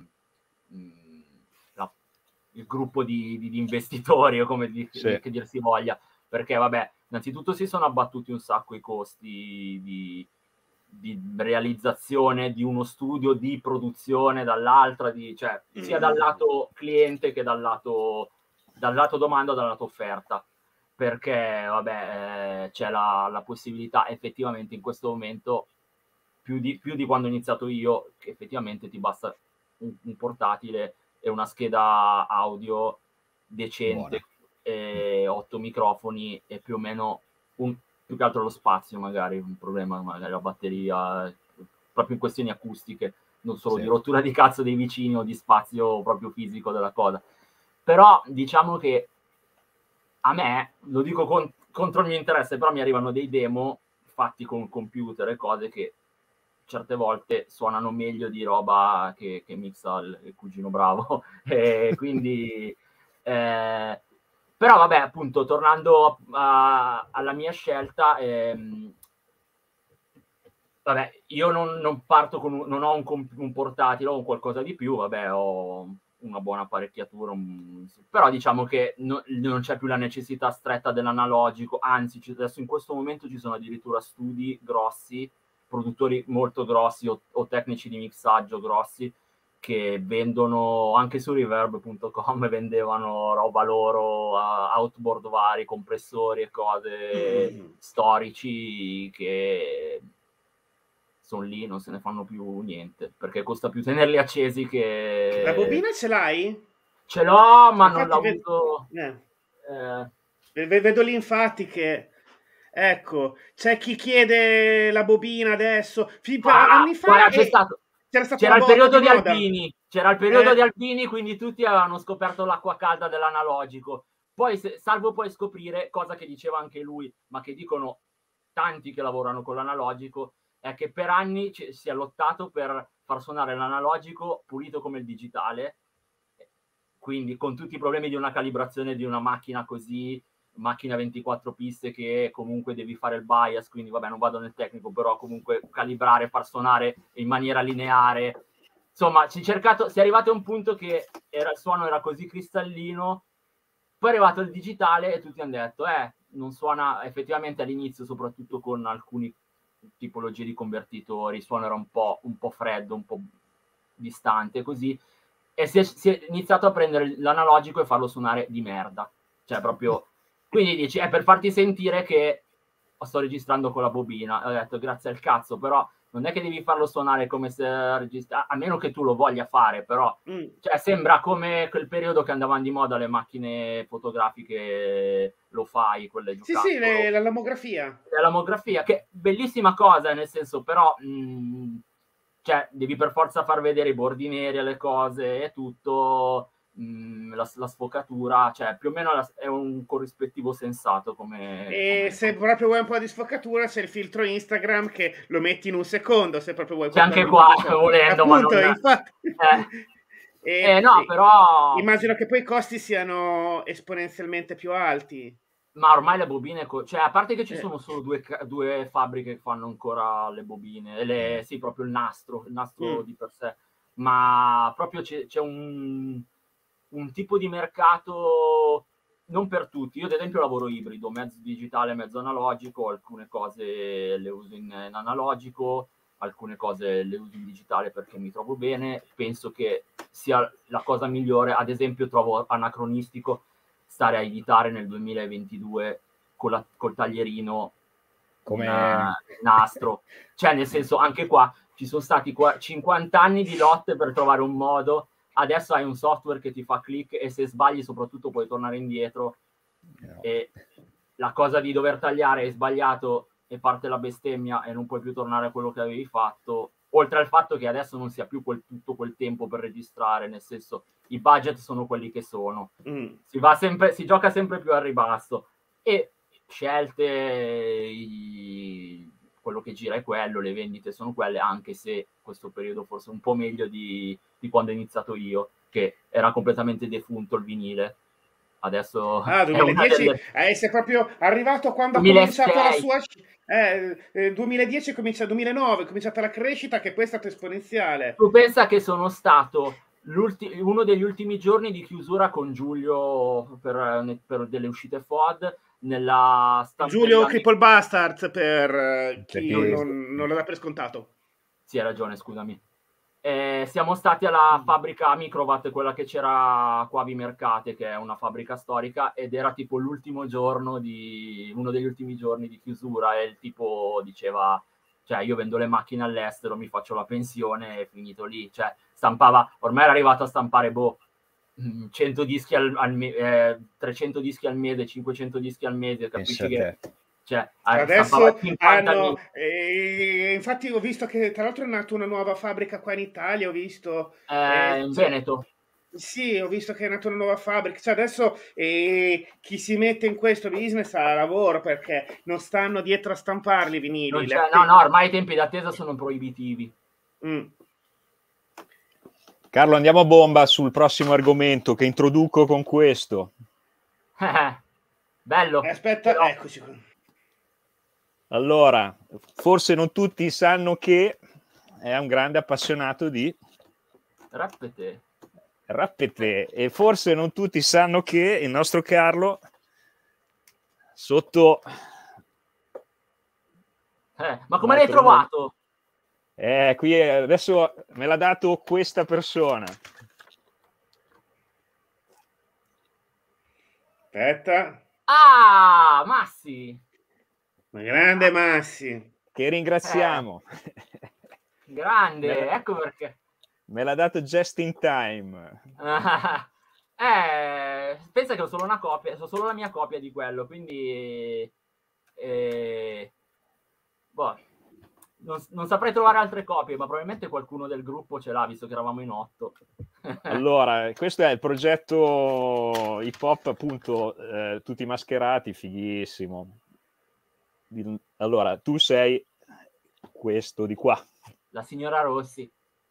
Speaker 2: la, il gruppo di, di, di investitori o come di, sì. che dir si voglia, perché vabbè, innanzitutto si sono abbattuti un sacco i costi di, di realizzazione di uno studio, di produzione dall'altra, di, cioè sia dal lato cliente che dal lato, dal lato domanda, dal lato offerta, perché vabbè eh, c'è la, la possibilità effettivamente in questo momento più di, più di quando ho iniziato io, che effettivamente ti basta un, un portatile e una scheda audio decente, e otto microfoni e più o meno un, più che altro lo spazio, magari un problema, magari la batteria, proprio in questioni acustiche, non solo sì. di rottura di cazzo dei vicini o di spazio proprio fisico della cosa. Però diciamo che a me, lo dico con, contro il mio interesse, però mi arrivano dei demo fatti con computer e cose che certe volte suonano meglio di roba che, che mixa il, il cugino bravo. E quindi eh, però vabbè, appunto, tornando a, a, alla mia scelta, ehm, vabbè, io non, non parto con un, non ho un, un portatile o qualcosa di più, vabbè, ho una buona apparecchiatura, un, però diciamo che no, non c'è più la necessità stretta dell'analogico, anzi adesso in questo momento ci sono addirittura studi grossi, produttori molto grossi o, o tecnici di mixaggio grossi che vendono anche su reverb punto com, vendevano roba loro, uh, outboard vari, compressori e cose mm. storici che sono lì, non se ne fanno più niente, perché costa più tenerli accesi che...
Speaker 1: La bobina ce l'hai?
Speaker 2: Ce l'ho, ma infatti non la
Speaker 1: ved...
Speaker 2: uso...
Speaker 1: Eh. Eh. Vedo lì infatti che... Ecco, c'è chi chiede la bobina adesso.
Speaker 2: Ah, anni fa guarda, c'è stato, c'era, c'era il periodo di, di Albini, c'era il periodo eh. di Albini, quindi tutti avevano scoperto l'acqua calda dell'analogico. Poi, se, salvo poi scoprire, cosa che diceva anche lui, ma che dicono tanti che lavorano con l'analogico, è che per anni c- si è lottato per far suonare l'analogico pulito come il digitale, quindi con tutti i problemi di una calibrazione di una macchina così, macchina ventiquattro piste che comunque devi fare il bias, quindi vabbè non vado nel tecnico, però comunque calibrare, far suonare in maniera lineare, insomma si è cercato, si è arrivato a un punto che era, il suono era così cristallino, poi è arrivato il digitale e tutti hanno detto eh, non suona effettivamente all'inizio, soprattutto con alcuni tipologie di convertitori, il suono era un po', un po' freddo, un po' distante così, e si è, si è iniziato a prendere l'analogico e farlo suonare di merda, cioè proprio... Quindi dici, è per farti sentire che sto registrando con la bobina. Ho detto grazie al cazzo, però non è che devi farlo suonare come se registra, a meno che tu lo voglia fare, però
Speaker 1: Mm.
Speaker 2: cioè, sembra come quel periodo che andavano di moda le macchine fotografiche, lo fai, quelle
Speaker 1: Sì, sì,
Speaker 2: giocattolo.
Speaker 1: le- la lomografia.
Speaker 2: La lomografia, che bellissima cosa, nel senso, però mh, cioè, devi per forza far vedere i bordi neri alle cose e tutto, mh, la, la sfocatura, cioè più o meno la, è un corrispettivo sensato come...
Speaker 1: E
Speaker 2: come
Speaker 1: se proprio vuoi un po' di sfocatura, c'è il filtro Instagram che lo metti in un secondo, se proprio vuoi
Speaker 2: c'è anche
Speaker 1: guardarlo
Speaker 2: qua,
Speaker 1: in
Speaker 2: volendo, ma
Speaker 1: appunto,
Speaker 2: non...
Speaker 1: infatti.
Speaker 2: Eh.
Speaker 1: E,
Speaker 2: Eh, no,
Speaker 1: e-
Speaker 2: però...
Speaker 1: immagino che poi i costi siano esponenzialmente più alti.
Speaker 2: Ma ormai le bobine, co- cioè a parte che ci
Speaker 1: Eh.
Speaker 2: sono solo due, ca- due fabbriche che fanno ancora le bobine, le, sì, proprio il nastro, il nastro
Speaker 1: Mm.
Speaker 2: di per sé, ma proprio c'è, c'è un, un tipo di mercato non per tutti. Io ad esempio lavoro ibrido, mezzo digitale, mezzo analogico, alcune cose le uso in, in analogico, alcune cose le uso in digitale perché mi trovo bene. Penso che sia la cosa migliore, ad esempio trovo anacronistico stare a editare nel duemilaventidue con la, col taglierino
Speaker 3: come
Speaker 2: una, nastro, cioè nel senso anche qua ci sono stati qua cinquanta anni di lotte per trovare un modo, adesso hai un software che ti fa click e se sbagli soprattutto puoi tornare indietro,
Speaker 3: no.
Speaker 2: E la cosa di dover tagliare è sbagliato e parte la bestemmia e non puoi più tornare a quello che avevi fatto, oltre al fatto che adesso non sia più quel, tutto quel tempo per registrare, nel senso i budget sono quelli che sono,
Speaker 1: Mm.
Speaker 2: si va sempre, si gioca sempre più al ribasso e scelte, i, quello che gira è quello, le vendite sono quelle, anche se questo periodo forse un po' meglio di, di quando ho iniziato io, che era completamente defunto il vinile. Adesso
Speaker 1: Ah,
Speaker 2: è una
Speaker 1: duemiladieci,
Speaker 2: delle...
Speaker 1: eh, sei proprio arrivato quando ha
Speaker 2: duemilasei.
Speaker 1: cominciato la sua... Eh, eh, duemiladieci comincia, duemilanove è cominciata la crescita, che poi è stata esponenziale.
Speaker 2: Tu pensa che sono stato uno degli ultimi giorni di chiusura con Giulio per, per delle uscite F O D nella
Speaker 1: Giulio
Speaker 2: stamperia...
Speaker 1: Cripple Bastards, per eh, chi
Speaker 3: Perché-
Speaker 1: non, non lo dà per scontato.
Speaker 2: Sì, hai ragione, scusami. Eh, siamo stati alla fabbrica Microvat, quella che c'era qua a Vimercate, che è una fabbrica storica, ed era tipo l'ultimo giorno di uno degli ultimi giorni di chiusura e il tipo diceva, cioè io vendo le macchine all'estero, mi faccio la pensione e finito lì, cioè stampava, ormai era arrivato a stampare boh cento dischi al, al me- eh, trecento dischi al mese, cinquecento dischi al mese, capisci che cioè,
Speaker 1: adesso hanno eh, infatti ho visto che tra l'altro è nata una nuova fabbrica qua in Italia, ho visto
Speaker 2: eh, in
Speaker 1: cioè,
Speaker 2: Veneto.
Speaker 1: sì, ho visto che è nata una nuova fabbrica, cioè adesso eh, chi si mette in questo business ha lavoro perché non stanno dietro a stamparli i vinili.
Speaker 2: Non no, no, ormai i tempi d'attesa sono proibitivi.
Speaker 1: Mm.
Speaker 3: Carlo, andiamo a bomba sul prossimo argomento che introduco con questo.
Speaker 2: Bello.
Speaker 1: Eh, aspetta,
Speaker 2: Però...
Speaker 1: eccoci qua.
Speaker 3: Allora, forse non tutti sanno che è un grande appassionato di
Speaker 2: Rappete.
Speaker 3: Rappete, e forse non tutti sanno che il nostro Carlo sotto
Speaker 2: eh, ma come l'hai trovato?
Speaker 3: Eh, qui adesso me l'ha dato questa persona.
Speaker 1: Aspetta.
Speaker 2: Ah, Massi.
Speaker 1: Ma grande Massi.
Speaker 3: Che ringraziamo.
Speaker 2: Eh. Grande, ecco perché.
Speaker 3: Me l'ha dato just in time.
Speaker 2: eh, pensa che ho solo una copia, ho solo la mia copia di quello, quindi eh, boh, non, non saprei trovare altre copie, ma probabilmente qualcuno del gruppo ce l'ha, visto che eravamo in otto.
Speaker 3: Allora, questo è il progetto hip hop, appunto, eh, tutti mascherati, fighissimo. Allora, tu sei questo di qua.
Speaker 2: La signora Rossi.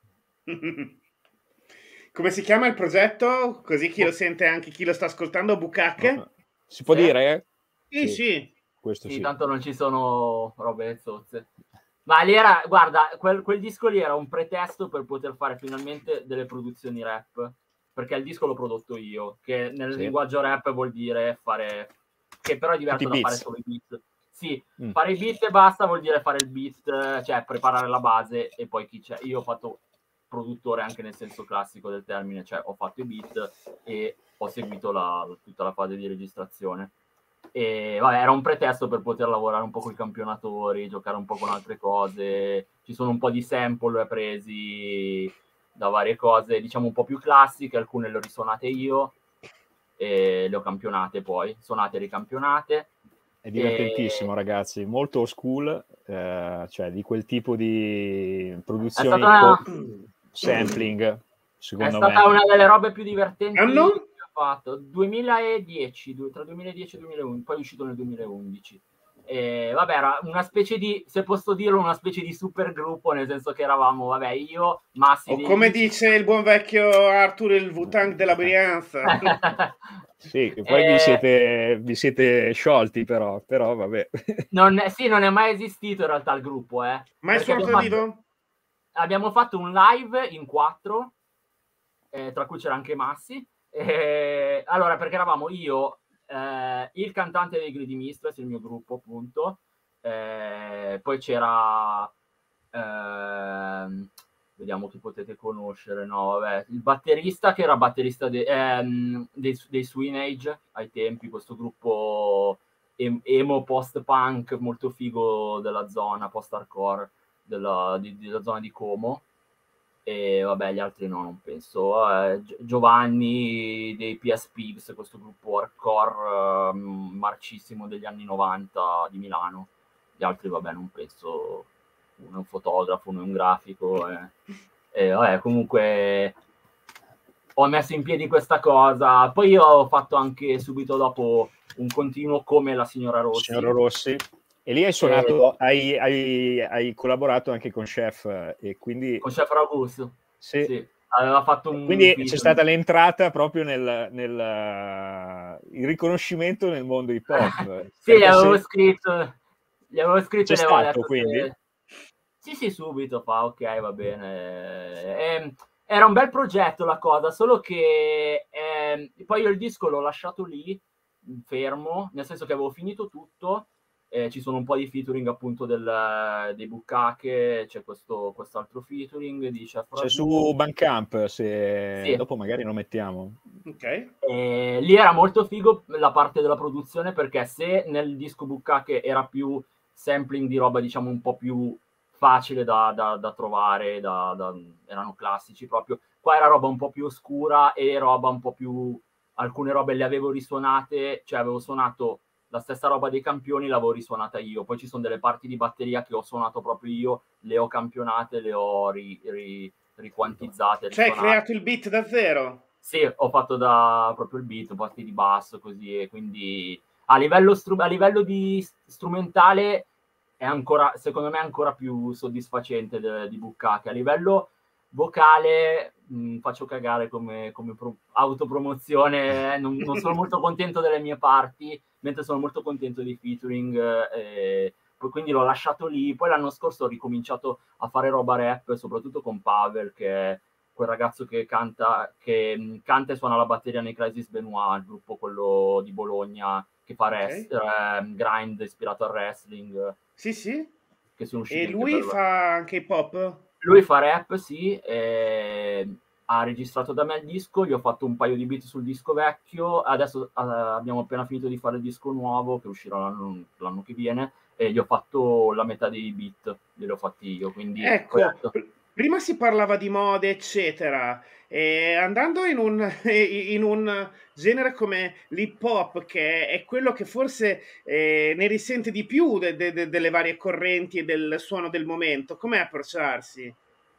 Speaker 1: Come si chiama il progetto? Così chi lo sente, anche chi lo sta ascoltando, Bucacche?
Speaker 3: Si può
Speaker 2: sì.
Speaker 3: dire?
Speaker 1: Sì, sì. sì.
Speaker 3: Questo
Speaker 2: sì,
Speaker 3: sì.
Speaker 2: Tanto non ci sono robe zozze. Ma lì era, guarda, quel, quel disco lì era un pretesto per poter fare finalmente delle produzioni rap, perché il disco l'ho prodotto io, che nel
Speaker 3: sì.
Speaker 2: linguaggio rap vuol dire fare, che però è diverso da fare solo i beat. Sì, mm. fare i beat e basta vuol dire fare il beat, cioè preparare la base e poi chi c'è. Io ho fatto produttore anche nel senso classico del termine, cioè ho fatto i beat e ho seguito la, tutta la fase di registrazione. e vabbè, era un pretesto per poter lavorare un po' con i campionatori, giocare un po' con altre cose. Ci sono un po' di sample presi da varie cose, diciamo un po' più classiche, alcune le ho risuonate io e le ho campionate poi, suonate e ricampionate.
Speaker 3: È divertentissimo, e... ragazzi, molto old school, eh, cioè di quel tipo di produzioni
Speaker 2: una...
Speaker 3: con sampling, secondo
Speaker 2: me.
Speaker 3: me.
Speaker 2: È stata una delle robe più divertenti
Speaker 1: Anno?
Speaker 2: che ho fatto, duemiladieci, tra duemiladieci e duemilaundici, poi è uscito nel duemilaundici. E, vabbè, era una specie di, se posso dirlo, una specie di super gruppo, nel senso che eravamo, vabbè, io, Massi...
Speaker 1: O come dice il buon vecchio Arthur, il Wu-Tang della Brianza.
Speaker 3: Sì, e poi eh... vi, siete, vi siete sciolti però, però vabbè.
Speaker 2: Non è, sì, non è mai esistito in realtà il gruppo, eh.
Speaker 1: Mai suonato da vivo?
Speaker 2: Abbiamo fatto un live in quattro, eh, tra cui c'era anche Massi. Eh, allora, perché eravamo io, eh, il cantante dei Greedy Mistress, il mio gruppo, appunto. Eh, poi c'era... Eh, vediamo chi potete conoscere, no, vabbè, il batterista che era batterista de, ehm, dei, dei Swinage ai tempi, questo gruppo emo post-punk molto figo della zona, post-hardcore della, di, della zona di Como, e vabbè, gli altri no, non penso. Eh, Giovanni dei P S Pigs, questo gruppo hardcore eh, marcissimo degli anni novanta di Milano, gli altri vabbè non penso. Uno è un fotografo, uno è un grafico, e, e vabbè, comunque ho messo in piedi questa cosa. Poi io ho fatto anche subito dopo un continuo come la signora Rossi.
Speaker 3: Signora Rossi. E lì hai suonato, e... hai, hai, hai collaborato anche con Chef, e quindi...
Speaker 2: Con Chef Ragus,
Speaker 3: sì.
Speaker 2: sì. Aveva fatto un
Speaker 3: quindi
Speaker 2: video.
Speaker 3: C'è stata l'entrata proprio nel, nel il riconoscimento nel mondo hip hop.
Speaker 2: Sì, gli avevo se... scritto, gli avevo scritto.
Speaker 3: C'è stato, quindi?
Speaker 2: Se... Sì, sì, subito fa, ok, va bene. E, era un bel progetto la cosa, solo che eh, poi io il disco l'ho lasciato lì, fermo, nel senso che avevo finito tutto, eh, ci sono un po' di featuring appunto del, dei Bukkake, c'è questo quest'altro featuring di Chef Ragu.
Speaker 3: C'è su Bandcamp, se
Speaker 2: sì.
Speaker 3: Dopo magari lo mettiamo.
Speaker 1: Ok.
Speaker 2: E lì era molto figo la parte della produzione, perché se nel disco Bukkake era più sampling di roba diciamo un po' più facile da, da, da trovare, da, da, erano classici proprio. Qua era roba un po' più oscura e roba un po' più... Alcune robe le avevo risuonate, cioè avevo suonato la stessa roba dei campioni, l'avevo risuonata io. Poi ci sono delle parti di batteria che ho suonato proprio io, le ho campionate, le ho ri, ri, riquantizzate.
Speaker 1: Cioè hai creato il beat da zero?
Speaker 2: Sì, ho fatto da proprio il beat, parti di basso, così, e quindi a livello, stru- a livello di strumentale... è ancora, secondo me, ancora più soddisfacente de, di Bukkake. A livello vocale mh, faccio cagare come, come pro, autopromozione, non, non sono molto contento delle mie parti, mentre sono molto contento dei featuring, eh, poi quindi l'ho lasciato lì. Poi l'anno scorso ho ricominciato a fare roba rap, soprattutto con Pavel, che è quel ragazzo che canta, che mh, canta e suona la batteria nei Crisis Benoit, il gruppo quello di Bologna, che fa rest, okay. eh, grind ispirato al wrestling.
Speaker 1: Sì, sì.
Speaker 2: Che sono
Speaker 1: e lui per... fa anche hip hop?
Speaker 2: Lui fa rap, sì. E... ha registrato da me il disco, gli ho fatto un paio di beat sul disco vecchio. Adesso uh, abbiamo appena finito di fare il disco nuovo, che uscirà l'anno, l'anno che viene, e gli ho fatto la metà dei beat, glieli ho fatti io. Quindi,
Speaker 1: ecco, detto... prima si parlava di mode, eccetera. E andando in un, in un genere come l'hip hop, che è quello che forse eh, ne risente di più de, de, de, delle varie correnti e del suono del momento, com'è approcciarsi?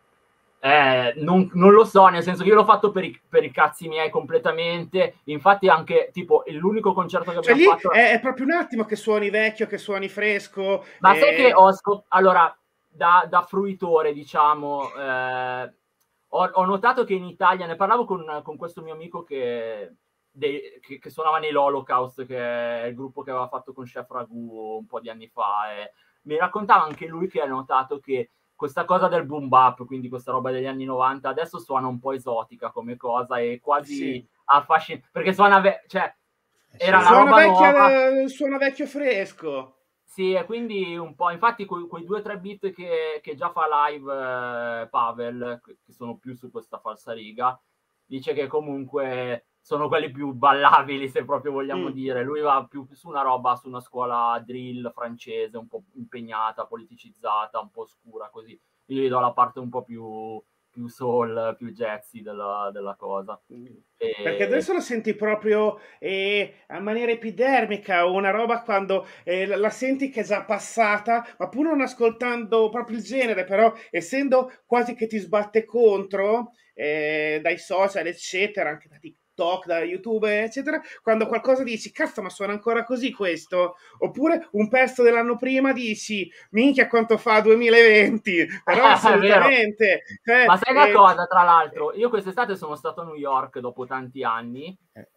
Speaker 2: Eh, non, non lo so, nel senso che io l'ho fatto per i, per i cazzi miei completamente. Infatti anche tipo l'unico concerto che abbiamo
Speaker 1: cioè, lì
Speaker 2: fatto
Speaker 1: è, è proprio un attimo che suoni vecchio, che suoni fresco.
Speaker 2: Ma
Speaker 1: e...
Speaker 2: sai che ho scop- allora da, da fruitore, diciamo, eh, ho, ho notato che in Italia, ne parlavo con, con questo mio amico che, dei, che, che suonava nell'Holocaust, che è il gruppo che aveva fatto con Chef Ragu un po' di anni fa, e mi raccontava anche lui che ha notato che questa cosa del boom bap, quindi questa roba degli anni novanta, adesso suona un po' esotica come cosa e quasi
Speaker 1: sì.
Speaker 2: affascinante, perché suona, ve- cioè, era
Speaker 1: sì.
Speaker 2: una
Speaker 1: suona
Speaker 2: roba
Speaker 1: vecchia,
Speaker 2: nuova.
Speaker 1: Suona vecchio fresco.
Speaker 2: Sì, e quindi un po', infatti quei, quei due o tre beat che, che già fa live eh, Pavel, che sono più su questa falsariga, dice che comunque sono quelli più ballabili, se proprio vogliamo
Speaker 1: Mm.
Speaker 2: dire. Lui va più su una roba, su una scuola drill francese, un po' impegnata, politicizzata, un po' scura, così. Io gli do la parte un po' più, più soul, più jazzy della, della cosa. E...
Speaker 1: Perché adesso lo senti proprio eh, a maniera epidermica, una roba quando eh, la la senti che è già passata, ma pur non ascoltando proprio il genere, però essendo quasi che ti sbatte contro eh, dai social, eccetera, anche da TikTok, da YouTube, eccetera, quando qualcosa dici, cazzo, ma suona ancora così questo? Oppure un pezzo dell'anno prima dici, minchia quanto fa duemilaventi, però assolutamente. Cioè,
Speaker 2: ma sai una
Speaker 1: eh,
Speaker 2: cosa, tra l'altro, io quest'estate sono stato a New York dopo tanti anni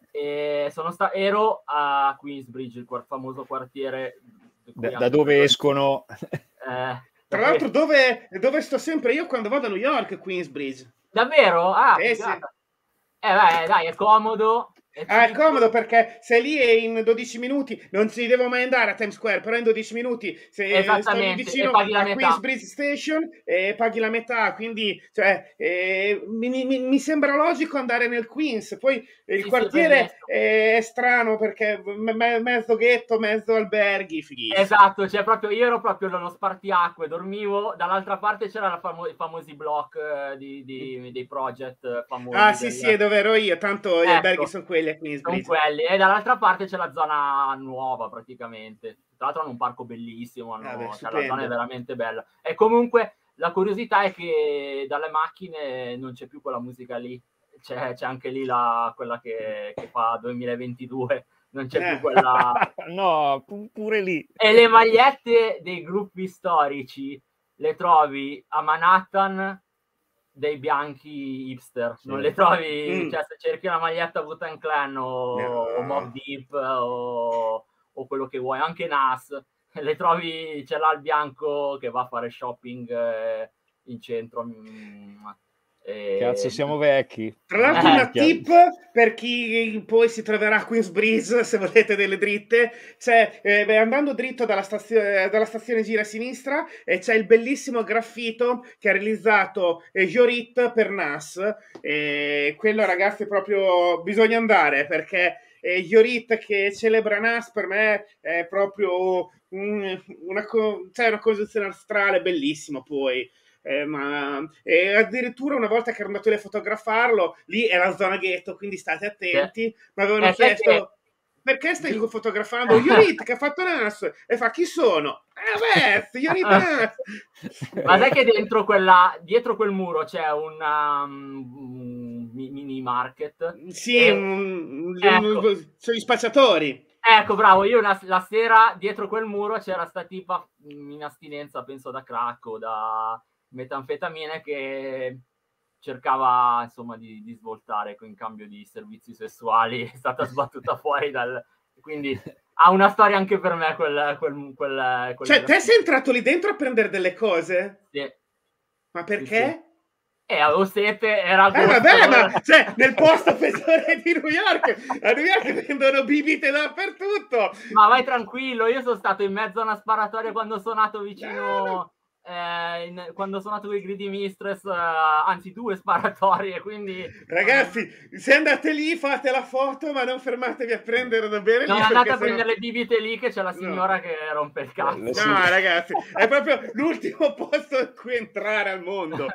Speaker 2: e sono sta- ero a Queensbridge, il famoso quartiere
Speaker 3: da, da dove escono
Speaker 2: eh,
Speaker 1: Tra l'altro, dove, dove sto sempre io quando vado a New York, Queensbridge.
Speaker 2: Davvero? Ah,
Speaker 1: Sì,
Speaker 2: sì.
Speaker 1: sì.
Speaker 2: Eh, beh, dai, è comodo. È
Speaker 1: Ah, è
Speaker 2: cheap.
Speaker 1: comodo perché se lì è in dodici minuti non ci devo mai andare a Times Square, però in dodici minuti se sto lì
Speaker 2: Esattamente, e
Speaker 1: vicino
Speaker 2: paghi la
Speaker 1: a
Speaker 2: metà.
Speaker 1: Queensbridge Station e paghi la metà, quindi cioè, eh, mi, mi- mi sembra logico andare nel Queens. Poi il
Speaker 2: Sì,
Speaker 1: quartiere
Speaker 2: sì,
Speaker 1: è, è strano perché me- mezzo ghetto, mezzo alberghi, fighissimo.
Speaker 2: esatto, cioè proprio io ero proprio nello spartiacque, dormivo, dall'altra parte c'erano famo- i famosi block eh, di, di, dei project famosi.
Speaker 1: Ah, sì,
Speaker 2: del...
Speaker 1: sì, è dove ero io, tanto gli
Speaker 2: ecco,
Speaker 1: alberghi sono quelli a
Speaker 2: sono
Speaker 1: Queensbridge.
Speaker 2: quelli, e dall'altra parte c'è la zona nuova praticamente. Tra l'altro hanno un parco bellissimo, hanno...
Speaker 1: Ah, beh,
Speaker 2: cioè, la zona è
Speaker 1: stupendo.
Speaker 2: veramente bella. E comunque la curiosità è che dalle macchine non c'è più quella musica lì, c'è, c'è anche lì la, quella che, che fa duemilaventidue, non c'è
Speaker 1: Eh.
Speaker 2: più quella...
Speaker 3: no, pure lì.
Speaker 2: E le magliette dei gruppi storici le trovi a Manhattan dei bianchi hipster, sì. Non le trovi, mm. cioè se cerchi una maglietta Wu-Tang Clan o,
Speaker 1: no.
Speaker 2: o Mobb Deep o, o quello che vuoi, anche Nas, le trovi, ce l'ha il bianco che va a fare shopping eh, in centro. Mm,
Speaker 3: e... Cazzo, siamo vecchi.
Speaker 1: Tra l'altro, una tip per chi poi si troverà a Queensbridge, se volete delle dritte, c'è eh, beh, andando dritto dalla stazione, dalla stazione gira a sinistra e c'è il bellissimo graffito che ha realizzato eh, Jorit per Nas. E quello, ragazzi, proprio bisogna andare perché eh, Jorit che celebra Nas per me è proprio un, una, cioè una congiunzione astrale bellissima. Poi Eh, ma eh, addirittura una volta che ero andato lì a fotografarlo, lì è la zona ghetto, quindi state attenti. Mi eh. avevano eh, chiesto che... perché stai Gi... fotografando Jorit che ha fatto Nas e fa chi sono? Eh beh, Jorit Nas.
Speaker 2: Ma sai che dentro quella, dietro quel muro c'è una, um, mini market?
Speaker 1: Sì,
Speaker 2: e...
Speaker 1: un,
Speaker 2: ecco.
Speaker 1: un, sono gli spacciatori.
Speaker 2: Ecco, bravo, io una, la sera dietro quel muro c'era sta tipa in astinenza, penso da crack o da metanfetamine, che cercava insomma di, di svoltare in cambio di servizi sessuali, è stata sbattuta fuori dal... quindi ha una storia anche per me quel... quel, quel, quel
Speaker 1: cioè, te sei entrato lì dentro a prendere delle cose?
Speaker 2: Sì.
Speaker 1: Ma perché?
Speaker 2: Sì, sì. Eh, avevo sete, era agosto.
Speaker 1: Eh vabbè, ma cioè, nel posto peggiore di New York, a New York vendono bibite dappertutto.
Speaker 2: Ma vai tranquillo, io sono stato in mezzo a una sparatoria quando ho suonato vicino, eh, in, quando ho suonato con i Greedy Mistress, eh, anzi due sparatorie, quindi...
Speaker 1: Ragazzi, se andate lì fate la foto, ma non fermatevi a prendere da bere lì.
Speaker 2: Non andate a
Speaker 1: sono...
Speaker 2: prendere le bibite lì che c'è la signora no. che rompe il cazzo.
Speaker 1: No, no ragazzi, è proprio l'ultimo posto in cui entrare al mondo.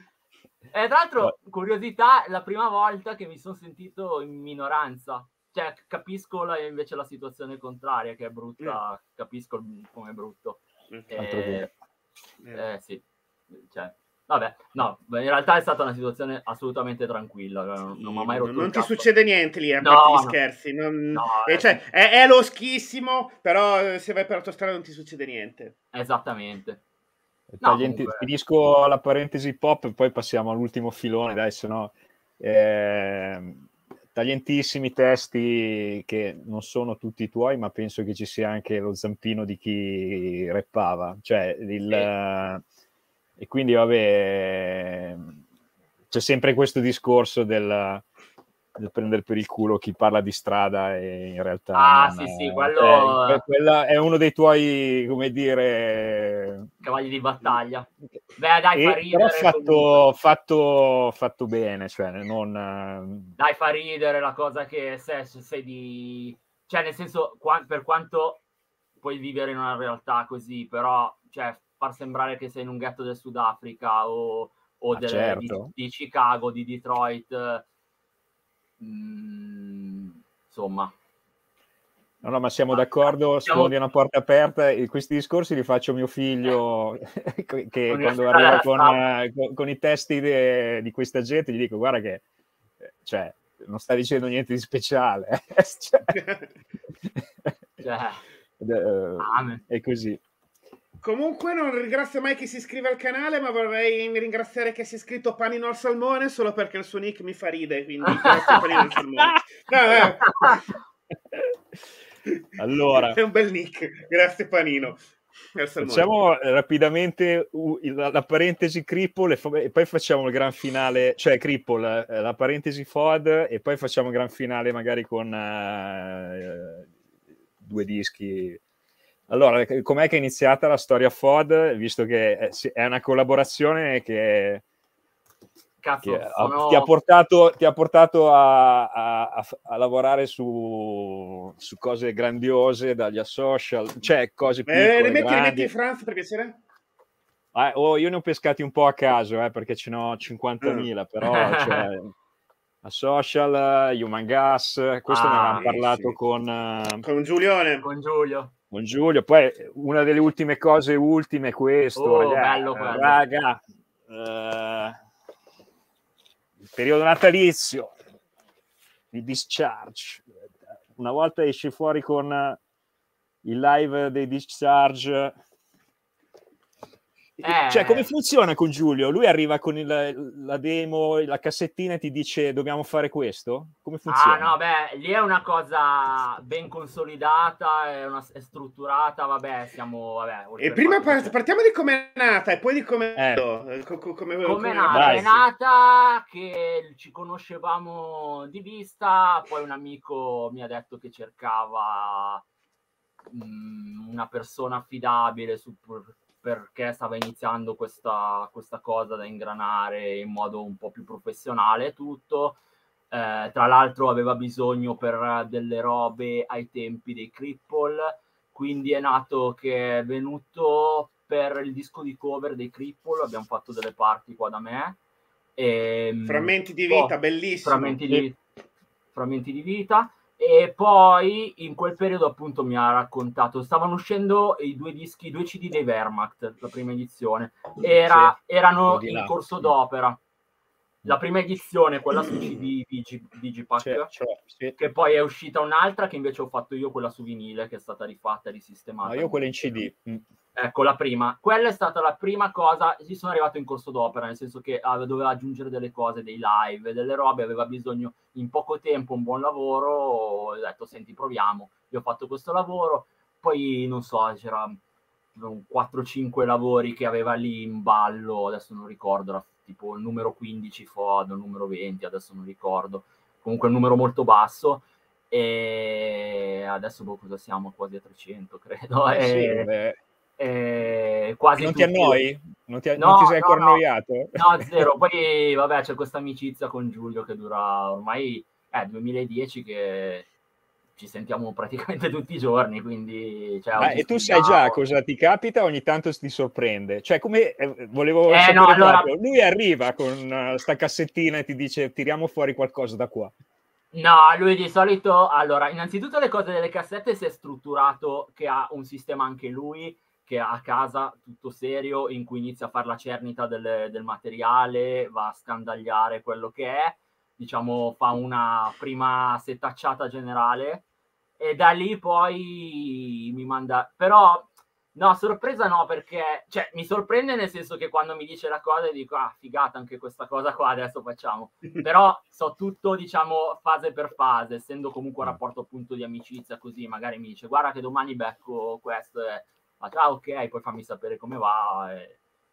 Speaker 2: E tra l'altro, curiosità, la prima volta che mi sono sentito in minoranza. Cioè, capisco la, invece la situazione contraria, che è brutta, mm. capisco come è brutto. Mm. Eh, eh, sì, cioè, vabbè, no, in realtà è stata una situazione assolutamente tranquilla. Non,
Speaker 1: sì,
Speaker 2: non mi ha mai rotto
Speaker 1: Non
Speaker 2: il
Speaker 1: ti
Speaker 2: cazzo.
Speaker 1: succede niente lì, a
Speaker 2: no,
Speaker 1: parte gli
Speaker 2: no.
Speaker 1: scherzi. Non,
Speaker 2: no,
Speaker 1: eh,
Speaker 2: eh,
Speaker 1: cioè,
Speaker 2: sì.
Speaker 1: è, è loschissimo, però se vai per l'autostrada non ti succede niente.
Speaker 2: Esattamente.
Speaker 3: No, Taglienti, finisco la parentesi pop e poi passiamo all'ultimo filone, dai, se no... Eh, taglientissimi testi che non sono tutti tuoi, ma penso che ci sia anche lo zampino di chi rappava, cioè il, sì. E quindi vabbè, c'è sempre questo discorso del del prendere per il culo chi parla di strada e in realtà
Speaker 2: ah
Speaker 3: non,
Speaker 2: sì sì,
Speaker 3: eh,
Speaker 2: quello
Speaker 3: eh, quella è uno dei tuoi, come dire,
Speaker 2: cavalli di battaglia. Beh dai, fa
Speaker 3: e, però
Speaker 2: ridere
Speaker 3: fatto,
Speaker 2: comunque.
Speaker 3: fatto, fatto bene, cioè non...
Speaker 2: Dai, fa ridere la cosa che se sei di... Cioè, nel senso, qua, per quanto puoi vivere in una realtà così, però, cioè, far sembrare che sei in un ghetto del Sudafrica o, o
Speaker 3: Ah,
Speaker 2: delle, di,
Speaker 3: certo.
Speaker 2: di Chicago, di Detroit, mh, insomma...
Speaker 3: No, no, ma siamo d'accordo,
Speaker 2: Siamo...
Speaker 3: sfondi una porta aperta e questi discorsi li faccio a mio figlio che quando
Speaker 2: Università
Speaker 3: arriva
Speaker 2: della
Speaker 3: con,
Speaker 2: stampa.
Speaker 3: eh, con, con i testi de, di questa gente gli dico guarda che eh, cioè, non sta dicendo niente di speciale. Cioè,
Speaker 2: Cioè,
Speaker 3: eh,
Speaker 2: amen.
Speaker 3: è così.
Speaker 1: Comunque non ringrazio mai chi si iscrive al canale, ma vorrei ringraziare chi si è iscritto Panino al Salmone solo perché il suo nick mi fa ridere, quindi grazie Panino al Salmone. No, no.
Speaker 3: Allora,
Speaker 1: è un bel nick, grazie Panino.
Speaker 3: Facciamo rapidamente uh, la, la parentesi Cripple e, fa- e poi facciamo il gran finale, cioè Cripple, eh, la parentesi F O D e poi facciamo il gran finale magari con uh, due dischi. Allora, com'è che è iniziata la storia F O D? Visto che è, è una collaborazione che...
Speaker 2: Cazzo,
Speaker 3: Che
Speaker 2: sono...
Speaker 3: ti ha portato, ti ha portato a, a, a lavorare su, su cose grandiose, dagli social, cioè cose piccole,
Speaker 1: eh, rimetti,
Speaker 3: grandi.
Speaker 1: rimetti Franz per piacere?
Speaker 3: Eh, oh, io ne ho pescati un po' a caso, eh, perché ce n'ho cinquantamila, mm. però cioè, a social, Human Gas, questo ah, ne avevamo parlato con, uh,
Speaker 1: con Giulione.
Speaker 2: Con Giulio.
Speaker 3: Con Giulio. Poi una delle ultime cose ultime, questo,
Speaker 2: oh,
Speaker 3: raga,
Speaker 2: bello quello.
Speaker 3: raga uh, il periodo natalizio di Discharge, una volta esci fuori con il live dei Discharge, eh... cioè come funziona con Giulio? Lui arriva con il, la demo, la cassettina e ti dice dobbiamo fare questo? Come funziona?
Speaker 2: Ah no, beh, lì è una cosa ben consolidata, è, una, è strutturata, vabbè, siamo, vabbè.
Speaker 1: E prima part- partiamo di come è nata e poi di come è
Speaker 2: eh. come, come, come è nata. È nata che ci conoscevamo di vista, poi un amico mi ha detto che cercava mh, una persona affidabile su, perché stava iniziando questa, questa cosa da ingranare in modo un po' più professionale tutto. Eh, tra l'altro aveva bisogno per delle robe ai tempi dei Cripple, quindi è nato che è venuto per il disco di cover dei Cripple, abbiamo fatto delle parti qua da me. E,
Speaker 1: Frammenti di vita, oh, bellissimo.
Speaker 2: Frammenti di, frammenti di vita. E poi in quel periodo appunto mi ha raccontato, stavano uscendo i due dischi, i due C D dei Wehrmacht, la prima edizione, Era, sì, erano in là. corso d'opera. La prima edizione, quella su C D Digi, Digipack, c'è, c'è, sì. Che poi è uscita un'altra che invece ho fatto io, quella su vinile, che è stata rifatta e risistemata.
Speaker 3: No, io quella in C D. Mm.
Speaker 2: Ecco, la prima. Quella è stata la prima cosa, ci sono arrivato in corso d'opera, nel senso che ah, doveva aggiungere delle cose, dei live, delle robe, aveva bisogno in poco tempo un buon lavoro, ho detto, senti, proviamo. Io ho fatto questo lavoro, poi, non so, c'era quattro cinque lavori che aveva lì in ballo, adesso non ricordo, la tipo il numero quindici F O D, il numero venti, adesso non ricordo, comunque un numero molto basso, e adesso boh, cosa siamo? Quasi a trecento, credo.
Speaker 3: Eh
Speaker 2: e,
Speaker 3: sì,
Speaker 2: e quasi
Speaker 3: non
Speaker 2: tutti...
Speaker 3: ti annoi? Non ti,
Speaker 2: no,
Speaker 3: non ti sei
Speaker 2: no,
Speaker 3: ancora annoiato?
Speaker 2: No, no, zero. Poi vabbè, c'è questa amicizia con Giulio che dura ormai è duemiladieci, che ci sentiamo praticamente tutti i giorni, quindi cioè,
Speaker 3: ah, e tu sai già cosa ti capita, ogni tanto ti sorprende, cioè come eh, volevo
Speaker 2: eh,
Speaker 3: sapere
Speaker 2: no, allora...
Speaker 3: proprio, lui arriva con uh, sta cassettina e ti dice tiriamo fuori qualcosa da qua.
Speaker 2: No, lui di solito, allora, innanzitutto le cose delle cassette si è strutturato che ha un sistema anche lui, che ha a casa tutto serio, in cui inizia a fare la cernita del, del materiale, va a scandagliare quello che è, diciamo fa una prima setacciata generale e da lì poi mi manda, però no, sorpresa no, perché cioè mi sorprende nel senso che quando mi dice la cosa dico ah figata anche questa cosa qua, adesso facciamo, però so tutto diciamo fase per fase, essendo comunque un rapporto appunto di amicizia così, magari mi dice guarda che domani becco questo e faccio ah ok, poi fammi sapere come va e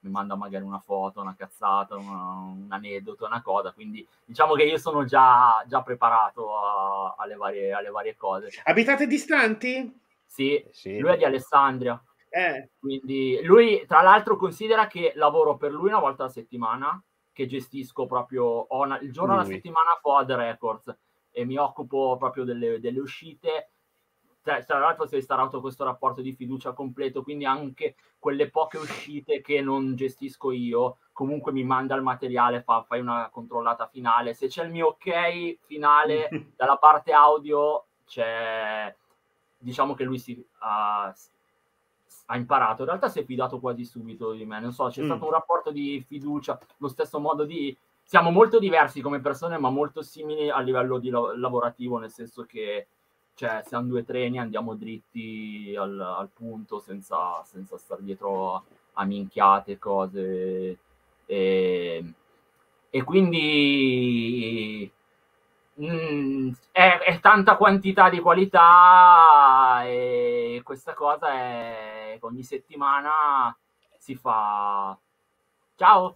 Speaker 2: mi manda magari una foto, una cazzata, una, un aneddoto, una cosa, quindi diciamo che io sono già, già preparato a, alle, varie, alle varie cose.
Speaker 1: Abitate distanti?
Speaker 2: Sì,
Speaker 3: Sì.
Speaker 2: lui è di Alessandria.
Speaker 1: Eh.
Speaker 2: Quindi lui, tra l'altro, considera che lavoro per lui una volta alla settimana, che gestisco proprio, ho una, il giorno
Speaker 3: Lui.
Speaker 2: alla settimana F O D Records, e mi occupo proprio delle, delle uscite. Tra, tra l'altro si è instaurato questo rapporto di fiducia completo, quindi anche quelle poche uscite che non gestisco io, comunque mi manda il materiale, fa, fai una controllata finale. Se c'è il mio ok finale dalla parte audio, c'è, diciamo che lui si... Uh, ha imparato, in realtà si è fidato quasi subito di me, non so, c'è mm. stato un rapporto di fiducia, lo stesso modo di... Siamo molto diversi come persone, ma molto simili a livello di lo- lavorativo, nel senso che, cioè, siamo due treni, andiamo dritti al, al punto, senza, senza stare dietro a, a minchiate, cose, e, e quindi... Mm, è, è tanta quantità di qualità, e questa cosa è che ogni settimana si fa ciao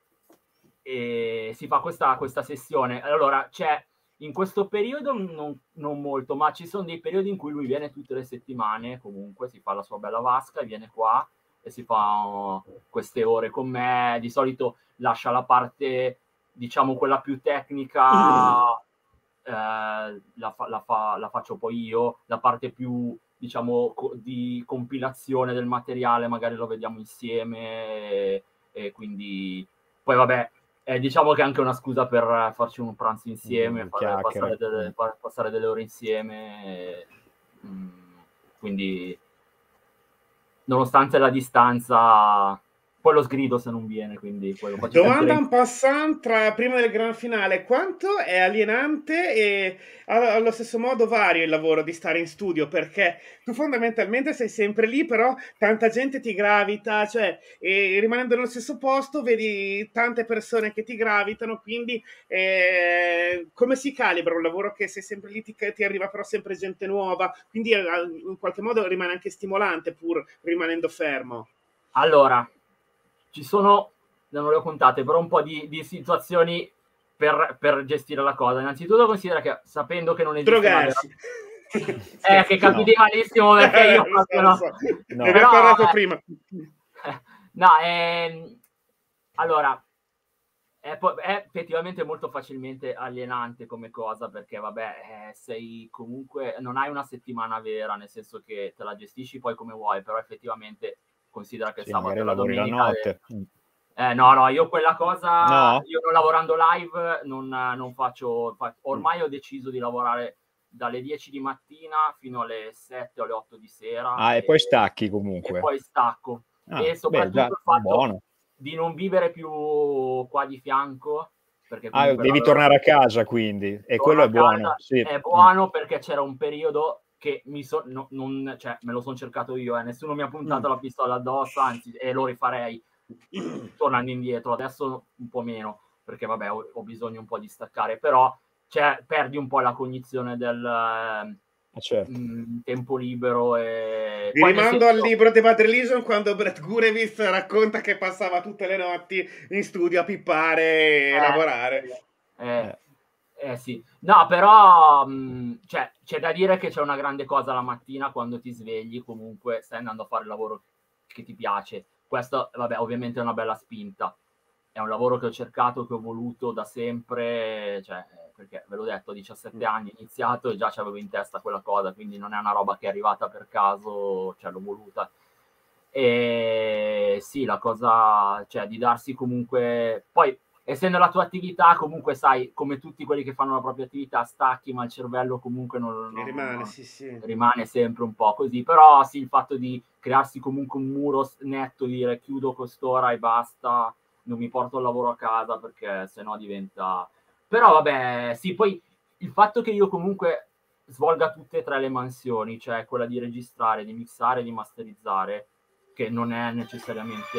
Speaker 2: e si fa questa, questa sessione. Allora c'è in questo periodo non, non molto, ma ci sono dei periodi in cui lui viene tutte le settimane, comunque si fa la sua bella vasca e viene qua e si fa uh, queste ore con me. Di solito lascia la parte, diciamo, quella più tecnica. Eh, la, fa, la, fa, la faccio poi io, la parte più, diciamo, co- di compilazione del materiale magari lo vediamo insieme, e, e quindi poi vabbè, eh, diciamo che è anche una scusa per farci un pranzo insieme,
Speaker 3: Mm,
Speaker 2: fare, passare, delle, passare delle ore insieme, e, mm, quindi nonostante la distanza, poi lo sgrido se non viene, quindi poi lo faccio.
Speaker 1: Domanda un passant tra prima del gran finale: quanto è alienante e allo stesso modo vario il lavoro di stare in studio? Perché tu fondamentalmente sei sempre lì, però tanta gente ti gravita, cioè, e rimanendo nello stesso posto vedi tante persone che ti gravitano, quindi eh, come si calibra un lavoro che sei sempre lì, ti, ti arriva però sempre gente nuova, quindi in qualche modo rimane anche stimolante pur rimanendo fermo?
Speaker 2: Allora, ci sono, non le ho contate, però un po' di, di situazioni per, per gestire la cosa. Innanzitutto considera che, sapendo che non esiste
Speaker 1: drogarsi.
Speaker 2: Vera... eh, che capite no. malissimo perché io
Speaker 1: lo so,
Speaker 2: no.
Speaker 1: lo so.
Speaker 2: No.
Speaker 1: Ne abbiamo parlato
Speaker 2: eh,
Speaker 1: prima.
Speaker 2: No, eh, allora, è, è effettivamente molto facilmente alienante come cosa, perché vabbè, eh, sei comunque, non hai una settimana vera, nel senso che te la gestisci poi come vuoi, però effettivamente considera che
Speaker 3: sì,
Speaker 2: il sabato e la
Speaker 3: lavori
Speaker 2: domenica...
Speaker 3: la notte.
Speaker 2: Eh, no, no, io quella cosa,
Speaker 3: no?
Speaker 2: io non lavorando live non, non faccio, ormai ho deciso di lavorare dalle dieci di mattina fino alle sette o alle otto di sera.
Speaker 3: Ah, e, e poi stacchi comunque.
Speaker 2: E poi stacco.
Speaker 3: Ah,
Speaker 2: e soprattutto
Speaker 3: beh, già,
Speaker 2: il fatto
Speaker 3: buono.
Speaker 2: di non vivere più qua di fianco. Perché
Speaker 3: ah, devi tornare a casa quindi, e quello è buono. Sì.
Speaker 2: È buono perché c'era un periodo che mi so, no, non, cioè, me lo sono cercato io, eh. Nessuno mi ha puntato mm. la pistola addosso, anzi, e lo rifarei tornando indietro. Adesso un po' meno, perché vabbè, ho, ho bisogno un po' di staccare, però cioè, perdi un po' la cognizione del eh,
Speaker 3: certo.
Speaker 2: mh, tempo libero. E
Speaker 1: vi rimando senso... al libro di Bad Religion, quando Brett Gurewitz racconta che passava tutte le notti in studio a pippare e
Speaker 2: eh,
Speaker 1: lavorare.
Speaker 2: Eh, eh. Eh sì, no, però mh, cioè, c'è da dire che c'è una grande cosa la mattina quando ti svegli, comunque stai andando a fare il lavoro che ti piace. Questo, vabbè, ovviamente è una bella spinta. È un lavoro che ho cercato, che ho voluto da sempre, cioè, perché ve l'ho detto, a diciassette anni ho iniziato e già c'avevo in testa quella cosa, quindi non è una roba che è arrivata per caso, cioè l'ho voluta. E sì, la cosa, cioè, di darsi comunque... Poi, essendo la tua attività, comunque sai, come tutti quelli che fanno la propria attività, stacchi, ma il cervello comunque non, non,
Speaker 1: rimane,
Speaker 2: non,
Speaker 1: sì, sì.
Speaker 2: rimane sempre un po' così. Però sì, il fatto di crearsi comunque un muro netto, dire chiudo quest'ora e basta, non mi porto il lavoro a casa perché sennò diventa... Però vabbè, sì, poi il fatto che io comunque svolga tutte e tre le mansioni, cioè quella di registrare, di mixare, di masterizzare, che non è necessariamente...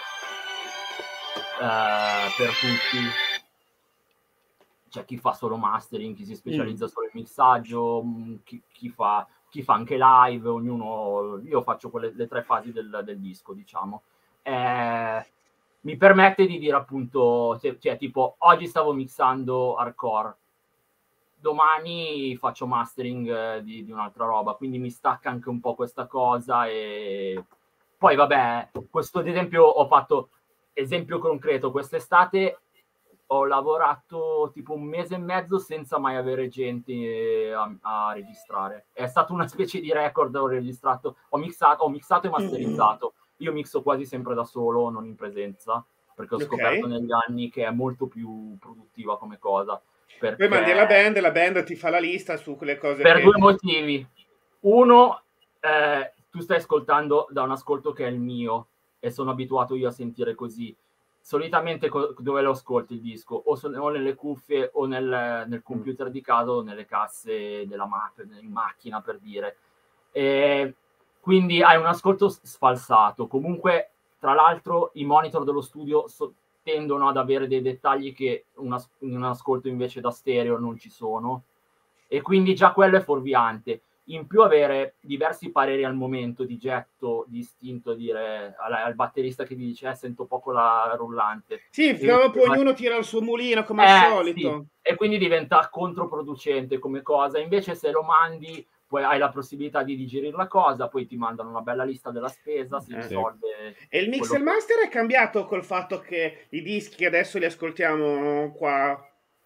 Speaker 2: Uh, per tutti, c'è chi fa solo mastering, chi si specializza mm. solo in mixaggio, chi, chi, fa, chi fa anche live, ognuno, io faccio quelle le tre fasi del, del disco, diciamo. Eh, mi permette di dire appunto, cioè, cioè tipo oggi stavo mixando hardcore, domani faccio mastering eh, di, di un'altra roba, quindi mi stacca anche un po' questa cosa. E poi vabbè, questo ad esempio ho fatto, esempio concreto, quest'estate ho lavorato tipo un mese e mezzo senza mai avere gente a, a registrare. È stato una specie di record, ho registrato, ho mixato, ho mixato e masterizzato. Io mixo quasi sempre da solo, non in presenza, perché ho scoperto
Speaker 1: Ok.
Speaker 2: negli anni che è molto più produttiva come cosa.
Speaker 1: Poi
Speaker 2: Perché...
Speaker 1: mandi alla band e la band ti fa la lista su quelle cose
Speaker 2: Per
Speaker 1: che...
Speaker 2: due motivi. Uno, eh, tu stai ascoltando da un ascolto che è il mio e sono abituato io a sentire così. Solitamente co- dove lo ascolti il disco? O, so- o nelle cuffie o nel, nel computer di casa o nelle casse della macchina, in macchina per dire. E quindi hai un ascolto sfalsato. Comunque, tra l'altro, i monitor dello studio so- tendono ad avere dei dettagli che un, as- un ascolto invece da stereo non ci sono. E quindi già quello è fuorviante. In più avere diversi pareri al momento di getto distinto, dire al, al batterista che ti dice eh, sento poco la rullante.
Speaker 1: Sì,
Speaker 2: E
Speaker 1: proprio ognuno tira il suo mulino come al
Speaker 2: eh,
Speaker 1: solito.
Speaker 2: sì. E quindi diventa controproducente come cosa. Invece se lo mandi, poi hai la possibilità di digerire la cosa, poi ti mandano una bella lista della spesa, si
Speaker 1: Eh.
Speaker 2: risolve.
Speaker 1: E il mix
Speaker 2: quello
Speaker 1: e il
Speaker 2: che-
Speaker 1: master è cambiato col fatto che i dischi adesso li ascoltiamo qua.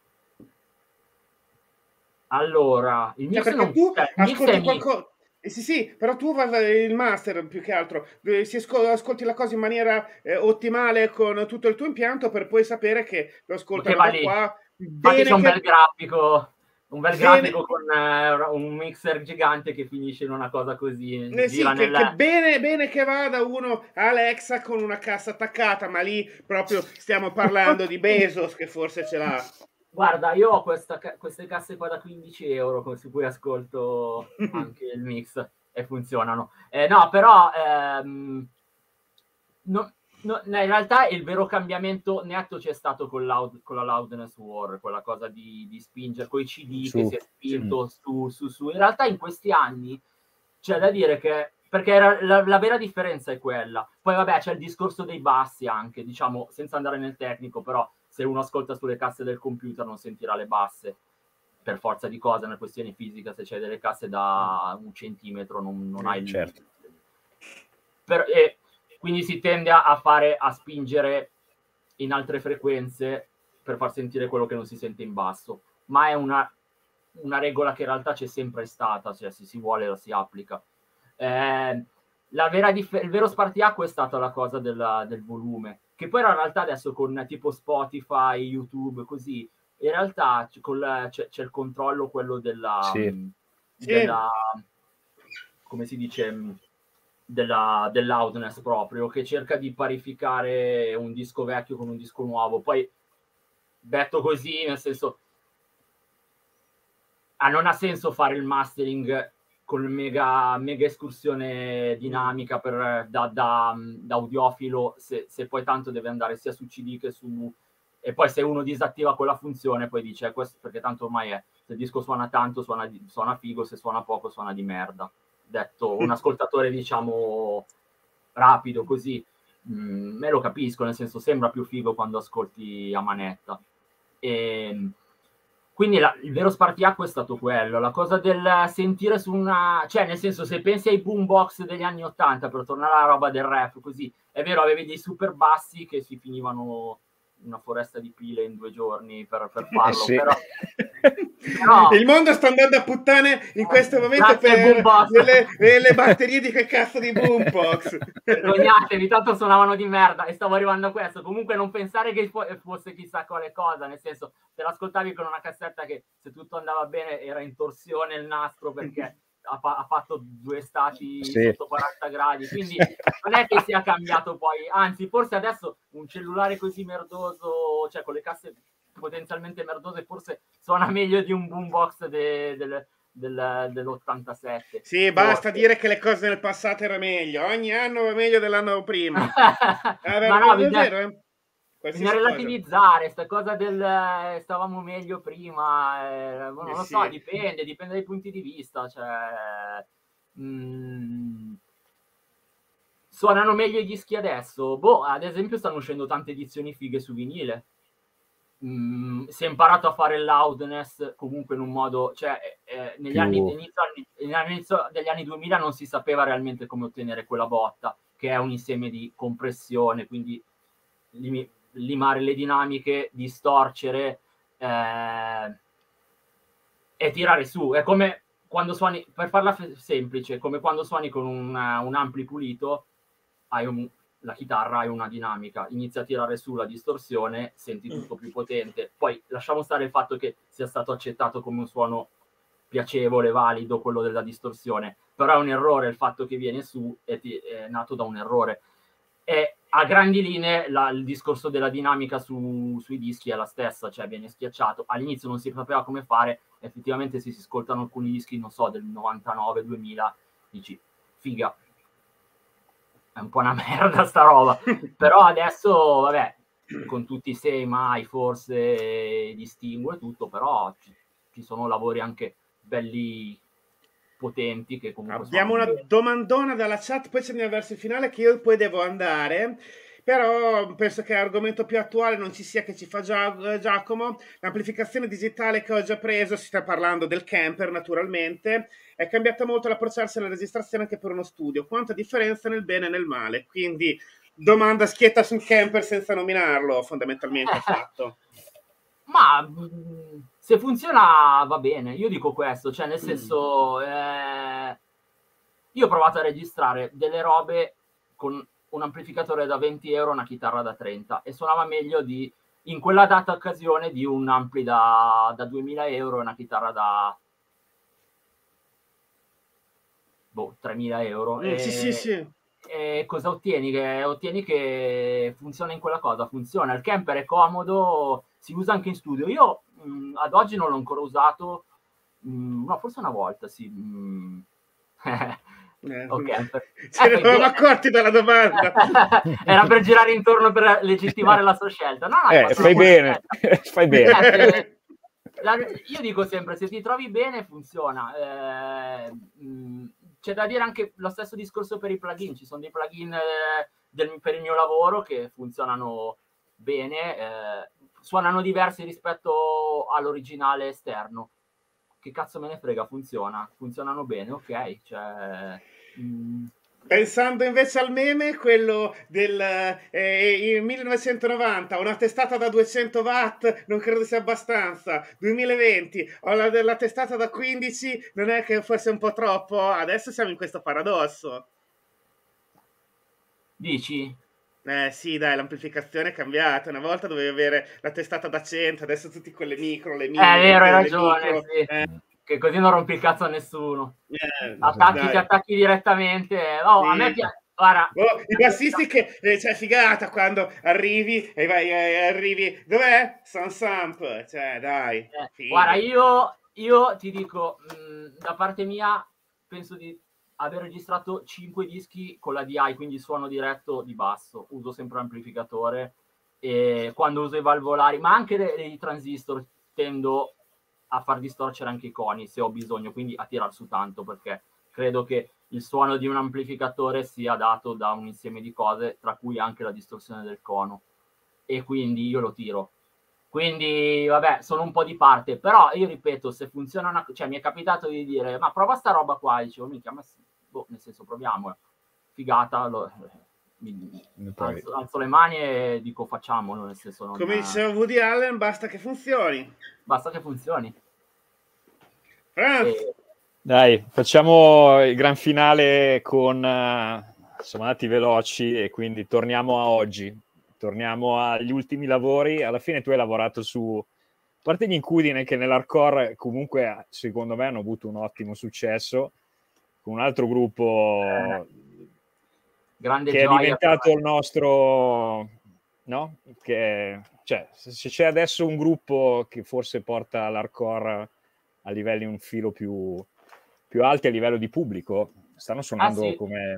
Speaker 2: Allora, il
Speaker 1: Cioè,
Speaker 2: mix
Speaker 1: perché
Speaker 2: non...
Speaker 1: tu
Speaker 2: Cioè, il mix è
Speaker 1: ascolti
Speaker 2: mix.
Speaker 1: qualcosa... Eh, sì, sì, però tu vai- vai- il master più che altro, eh, si ascol- ascolti la cosa in maniera eh, ottimale con tutto il tuo impianto per poi sapere che lo
Speaker 2: Ma che
Speaker 1: ascoltano
Speaker 2: va
Speaker 1: da
Speaker 2: lì?
Speaker 1: qua.
Speaker 2: Infatti c'è
Speaker 1: Bene
Speaker 2: un bel
Speaker 1: che...
Speaker 2: grafico, un bel
Speaker 1: Bene,
Speaker 2: grafico con eh, un mixer gigante che finisce in una cosa così,
Speaker 1: eh
Speaker 2: gira
Speaker 1: sì, che,
Speaker 2: nel...
Speaker 1: che bene, bene che vada uno a Alexa con una cassa attaccata, ma lì proprio stiamo parlando di Bezos che forse ce l'ha.
Speaker 2: Guarda, io ho questa, ca- queste casse qua da quindici euro su cui ascolto anche il mix e funzionano. Eh, no, però ehm, no, no, in realtà il vero cambiamento netto c'è stato con, loud, con la Loudness War, quella cosa di, di spingere con i C D
Speaker 3: Su.
Speaker 2: che si è spinto su, su, su. In realtà in questi anni c'è da dire che, perché era, la, la vera differenza è quella. Poi vabbè c'è il discorso dei bassi anche, diciamo, senza andare nel tecnico, però se uno ascolta sulle casse del computer non sentirà le basse, per forza di cosa, è una questione fisica, se c'è delle casse da un centimetro non, non hai il...
Speaker 3: Certo.
Speaker 2: Per, e quindi si tende a fare, a spingere in altre frequenze per far sentire quello che non si sente in basso, ma è una, una regola che in realtà c'è sempre stata, cioè se si vuole la si applica. Eh, la vera dif- il vero spartiacque è stata la cosa della, del volume, che poi in realtà adesso con tipo Spotify, YouTube, così, in realtà c'è, col, c'è, c'è il controllo, quello della,
Speaker 3: Sì.
Speaker 2: della come si dice, della, del loudness proprio, che cerca di parificare un disco vecchio con un disco nuovo. Poi detto così, nel senso, ah, non ha senso fare il mastering con mega, mega escursione dinamica per, da, da, da audiofilo, se, se poi tanto deve andare sia su C D che su... E poi se uno disattiva quella funzione, poi dice, eh, questo perché tanto ormai è, se il disco suona tanto, suona, suona figo, se suona poco, suona di merda. Detto un ascoltatore, diciamo, rapido, così, mh, me lo capisco, nel senso, sembra più figo quando ascolti a manetta. E... Quindi la, il vero spartiacque è stato quello, la cosa del sentire su una... Cioè, nel senso, se pensi ai boombox degli anni Ottanta, per tornare alla roba del rap, così, è vero, avevi dei super bassi che si finivano una foresta di pile in due giorni per, per farlo,
Speaker 3: Eh sì.
Speaker 2: però... però...
Speaker 1: Il mondo sta andando a puttane in questo momento
Speaker 2: Grazie
Speaker 1: per
Speaker 2: boombox.
Speaker 1: le, le batterie di che cazzo di boombox.
Speaker 2: Vergognatevi, tanto suonavano di merda e stavo arrivando a questo. Comunque non pensare che fosse chissà quale cosa, nel senso, se l'ascoltavi con una cassetta che se tutto andava bene era in torsione il nastro perché ha, fa- ha fatto due stati
Speaker 3: Sì.
Speaker 2: sotto quaranta gradi, quindi non è che sia cambiato poi, anzi forse adesso un cellulare così merdoso, cioè con le casse potenzialmente merdose, forse suona meglio di un boombox de- del, del, dell'ottantasette.
Speaker 1: Sì, basta
Speaker 2: forse.
Speaker 1: dire che le cose nel passato erano meglio. Ogni anno va meglio dell'anno prima. Ah,
Speaker 2: Ma no,
Speaker 1: è
Speaker 2: bisogna,
Speaker 1: vero, eh?
Speaker 2: bisogna
Speaker 1: Qualsiasi cosa.
Speaker 2: relativizzare sta cosa del eh, stavamo meglio prima, eh, non
Speaker 1: Eh
Speaker 2: lo
Speaker 1: sì.
Speaker 2: so, dipende, dipende dai punti di vista, cioè, mm, suonano meglio i dischi adesso? Boh, ad esempio stanno uscendo tante edizioni fighe su vinile. Mm, si è imparato a fare il loudness comunque in un modo, cioè eh, negli,
Speaker 3: Più...
Speaker 2: anni, inizio, all'inizio degli anni duemila non si sapeva realmente come ottenere quella botta, che è un insieme di compressione, quindi lim- limare le dinamiche, distorcere eh, e tirare su. È come quando suoni, per farla f- semplice, come quando suoni con un, un ampli pulito, hai un, la chitarra hai una dinamica, inizia a tirare su la distorsione, senti tutto più potente. Poi lasciamo stare il fatto che sia stato accettato come un suono piacevole, valido, quello della distorsione, però è un errore il fatto che viene su, è, è nato da un errore. E a grandi linee la, il discorso della dinamica su, sui dischi è la stessa, cioè viene schiacciato. All'inizio non si sapeva come fare, effettivamente se si ascoltano alcuni dischi, non so, del novantanove duemila, dici, figa, è un po' una merda sta roba, però adesso, vabbè, con tutti i sei mai, forse distingue tutto, però ci, ci sono lavori anche belli potenti che comunque
Speaker 1: abbiamo una
Speaker 2: bene.
Speaker 1: domandona dalla chat, poi ce ne verso il finale che io poi devo andare, però penso che l'argomento più attuale non ci sia, che ci fa Gia- Giacomo. L'amplificazione digitale che ho già preso, si sta parlando del camper naturalmente, è cambiata molto l'approcciarsi alla registrazione anche per uno studio, quanta differenza nel bene e nel male, quindi domanda schietta sul camper senza nominarlo, fondamentalmente ha fatto.
Speaker 2: Ma se funziona va bene, io dico questo, cioè nel senso, eh, io ho provato a registrare delle robe con un amplificatore da venti euro e una chitarra da trenta e suonava meglio di, in quella data occasione, di un ampli da, da duemila euro e una chitarra da boh, tremila euro.
Speaker 1: Mm,
Speaker 2: e,
Speaker 1: sì, sì, sì.
Speaker 2: E cosa ottieni? Che ottieni che funziona in quella cosa, funziona. Il camper è comodo, si usa anche in studio. Io mh, ad oggi non l'ho ancora usato, mh, no, forse una volta, sì. Mh.
Speaker 1: Eh,
Speaker 2: Ok, per...
Speaker 1: ce
Speaker 2: eh,
Speaker 1: ne eravamo accorti dalla domanda.
Speaker 2: era per girare intorno per legittimare la sua scelta. No, no, hai
Speaker 3: eh,
Speaker 2: fatto
Speaker 3: fai
Speaker 2: una buona
Speaker 3: bene,
Speaker 2: scelta.
Speaker 3: fai bene.
Speaker 2: Eh, se... la... Io dico sempre, se ti trovi bene funziona. Eh, mh, c'è da dire anche lo stesso discorso per i plugin. Ci sono dei plugin eh, del, per il mio lavoro che funzionano bene, eh, suonano diversi rispetto all'originale esterno. Che cazzo me ne frega, funziona, funzionano bene, ok, cioè... Mh...
Speaker 1: Pensando invece al meme, quello del eh, millenovecentonovanta, una testata da duecento watt, non credo sia abbastanza. duemilaventi, ho la, la testata da quindici, non è che fosse un po' troppo? Adesso siamo in questo paradosso.
Speaker 2: Dici?
Speaker 1: Eh sì, dai, l'amplificazione è cambiata. Una volta dovevi avere la testata da cento, adesso tutti quelle micro, le
Speaker 2: È
Speaker 1: mini, le,
Speaker 2: vero, hai
Speaker 1: le
Speaker 2: ragione,
Speaker 1: micro.
Speaker 2: sì.
Speaker 1: Eh,
Speaker 2: Che così non rompi il cazzo a nessuno.
Speaker 1: eh,
Speaker 2: Attacchi, ti
Speaker 1: dai.
Speaker 2: attacchi direttamente. Oh, a me
Speaker 1: Sì.
Speaker 2: piace... Guarda...
Speaker 1: Oh, i bassisti che eh, cioè figata quando arrivi e vai eh, arrivi dov'è? Sound Samp, cioè dai,
Speaker 2: Eh, guarda,
Speaker 1: figo.
Speaker 2: io, io ti dico, mh, da parte mia, penso di aver registrato cinque dischi con la D I, quindi suono diretto di basso. Uso sempre l'amplificatore e quando uso i valvolari, ma anche i transistor, tendo a far distorcere anche i coni se ho bisogno, quindi a tirar su tanto, perché credo che il suono di un amplificatore sia dato da un insieme di cose, tra cui anche la distorsione del cono, e quindi io lo tiro. Quindi, vabbè, sono un po' di parte, però io ripeto, se funziona una... cioè mi è capitato di dire, ma prova sta roba qua, e dicevo, minchia, ma sì, boh, nel senso, proviamo, figata, lo... mi...
Speaker 3: Poi...
Speaker 2: alzo, alzo le mani e dico facciamolo, nel senso non...
Speaker 1: Come diceva Woody Allen, basta che funzioni.
Speaker 2: basta che funzioni.
Speaker 1: Franz.
Speaker 2: E...
Speaker 3: Dai, facciamo il gran finale con... Uh, siamo andati veloci e quindi torniamo a oggi. Torniamo agli ultimi lavori. Alla fine tu hai lavorato su... A parte gli Incudine, che nell'hardcore comunque, secondo me, hanno avuto un ottimo successo, con un altro gruppo
Speaker 2: eh, grande
Speaker 3: che è
Speaker 2: gioia
Speaker 3: diventato il nostro... no? Che, cioè, se c'è adesso un gruppo che forse porta l'hardcore a livelli un filo più, più alti a livello di pubblico, stanno suonando
Speaker 2: ah, sì.
Speaker 3: come...
Speaker 2: Sì,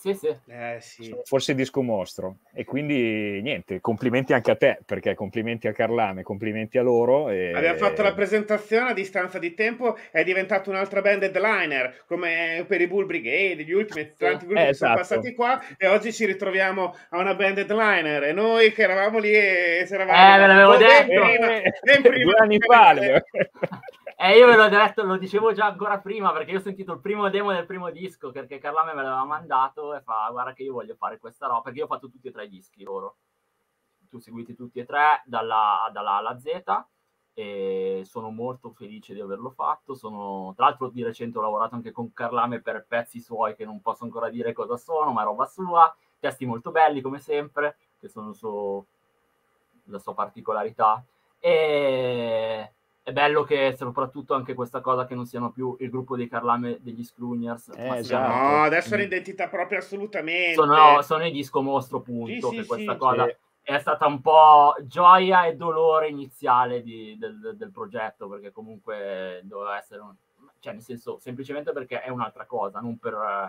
Speaker 2: Sì, sì.
Speaker 1: Eh, sì.
Speaker 3: Forse il disco mostro. E quindi niente, complimenti anche a te, perché complimenti a Carlame, complimenti a loro. E...
Speaker 1: Abbiamo fatto la presentazione a distanza di tempo, è diventato un'altra band headliner, come per i Bull Brigade, gli ultimi tanti gruppi
Speaker 3: eh,
Speaker 1: che
Speaker 3: esatto.
Speaker 1: sono passati qua, e oggi ci ritroviamo a una band headliner, e noi che eravamo lì e c'eravamo
Speaker 2: eh, ve l'avevo
Speaker 1: oh,
Speaker 2: detto
Speaker 1: ben prima, ben prima
Speaker 3: due anni fa.
Speaker 2: Eh, io ve l'ho detto, lo dicevo già ancora prima, perché io ho sentito il primo demo del primo disco, perché Carlame me l'aveva mandato e fa, guarda che io voglio fare questa roba, perché io ho fatto tutti e tre i dischi loro. Tu seguiti tutti e tre, dalla, dalla A alla Z, e sono molto felice di averlo fatto. Sono, tra l'altro di recente ho lavorato anche con Carlame per pezzi suoi che non posso ancora dire cosa sono, ma è roba sua, testi molto belli come sempre, che sono su, la sua particolarità. E... è bello che soprattutto anche questa cosa che non siano più il gruppo dei Carlame degli Scrugners,
Speaker 3: eh,
Speaker 2: ma
Speaker 3: esatto.
Speaker 1: No, adesso è un'identità propria assolutamente.
Speaker 2: Sono, sono i disco mostro, punto.
Speaker 1: Sì,
Speaker 2: che
Speaker 1: sì,
Speaker 2: questa
Speaker 1: sì,
Speaker 2: cosa
Speaker 1: sì.
Speaker 2: è stata un po' gioia e dolore iniziale di, del, del progetto, perché comunque doveva essere un, cioè nel senso semplicemente perché è un'altra cosa, non per,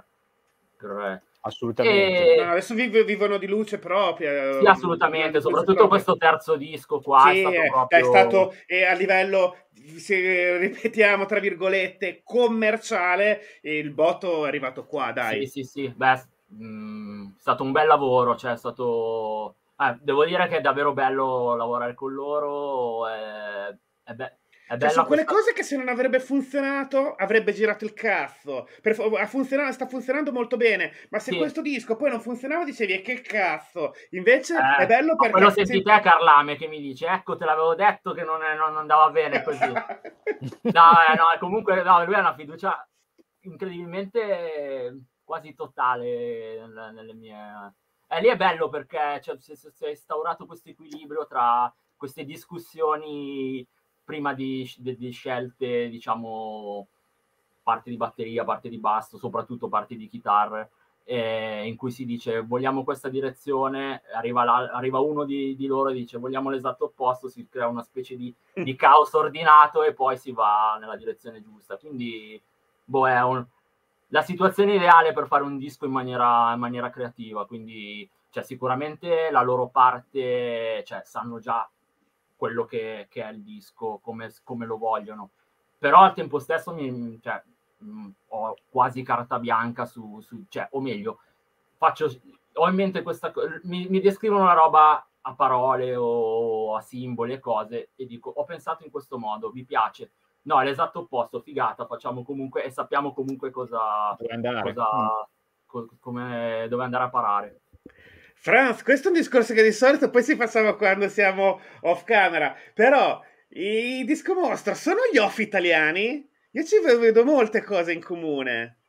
Speaker 2: per
Speaker 3: assolutamente.
Speaker 2: e...
Speaker 1: no, adesso viv- vivono di luce propria.
Speaker 2: Sì, assolutamente, soprattutto
Speaker 1: propria.
Speaker 2: Questo terzo disco qua
Speaker 1: sì,
Speaker 2: è stato
Speaker 1: è,
Speaker 2: proprio
Speaker 1: è stato eh, a livello, se ripetiamo tra virgolette, commerciale, il botto è arrivato qua, dai.
Speaker 2: Sì, sì, sì, beh, mh, è stato un bel lavoro, cioè è stato... Eh, devo dire che è davvero bello lavorare con loro, è, è, be- è
Speaker 1: Cioè,
Speaker 2: bella
Speaker 1: sono quelle
Speaker 2: questa...
Speaker 1: cose che se non avrebbe funzionato avrebbe girato il cazzo. Per, ha funzionato, sta funzionando molto bene, ma se
Speaker 2: Sì.
Speaker 1: questo disco poi non funzionava dicevi e che cazzo. Invece
Speaker 2: Eh,
Speaker 1: è bello perché...
Speaker 2: quello senti
Speaker 1: se...
Speaker 2: te Carlame che mi dice, ecco te l'avevo detto che non, è, non andava bene così. no, eh, no, comunque no, lui ha una fiducia incredibilmente quasi totale nelle, nelle mie... E lì è bello perché cioè, si, si è instaurato questo equilibrio tra queste discussioni prima di, di, di scelte, diciamo, parte di batteria, parte di basso, soprattutto parte di chitarre, eh, in cui si dice vogliamo questa direzione, arriva, la, arriva uno di, di loro e dice vogliamo l'esatto opposto, si crea una specie di, di caos ordinato e poi si va nella direzione giusta. Quindi boh, è un, la situazione ideale per fare un disco in maniera, in maniera creativa, quindi cioè, sicuramente la loro parte, cioè, sanno già quello che, che è il disco, come, come lo vogliono, però al tempo stesso mi, cioè, mh, ho quasi carta bianca su, su cioè, o meglio, faccio, ho in mente questa cosa, mi, mi descrivono la roba a parole o a simboli e cose e dico, ho pensato in questo modo, vi piace? No, è l'esatto opposto, figata, facciamo comunque e sappiamo comunque cosa,
Speaker 3: dove andare,
Speaker 2: cosa
Speaker 3: mm.
Speaker 2: co, come, dove andare a parare.
Speaker 1: Franz, questo è un discorso che di solito poi si faceva quando siamo off camera, però i disco mostra sono gli off italiani? Io ci vedo molte cose in comune.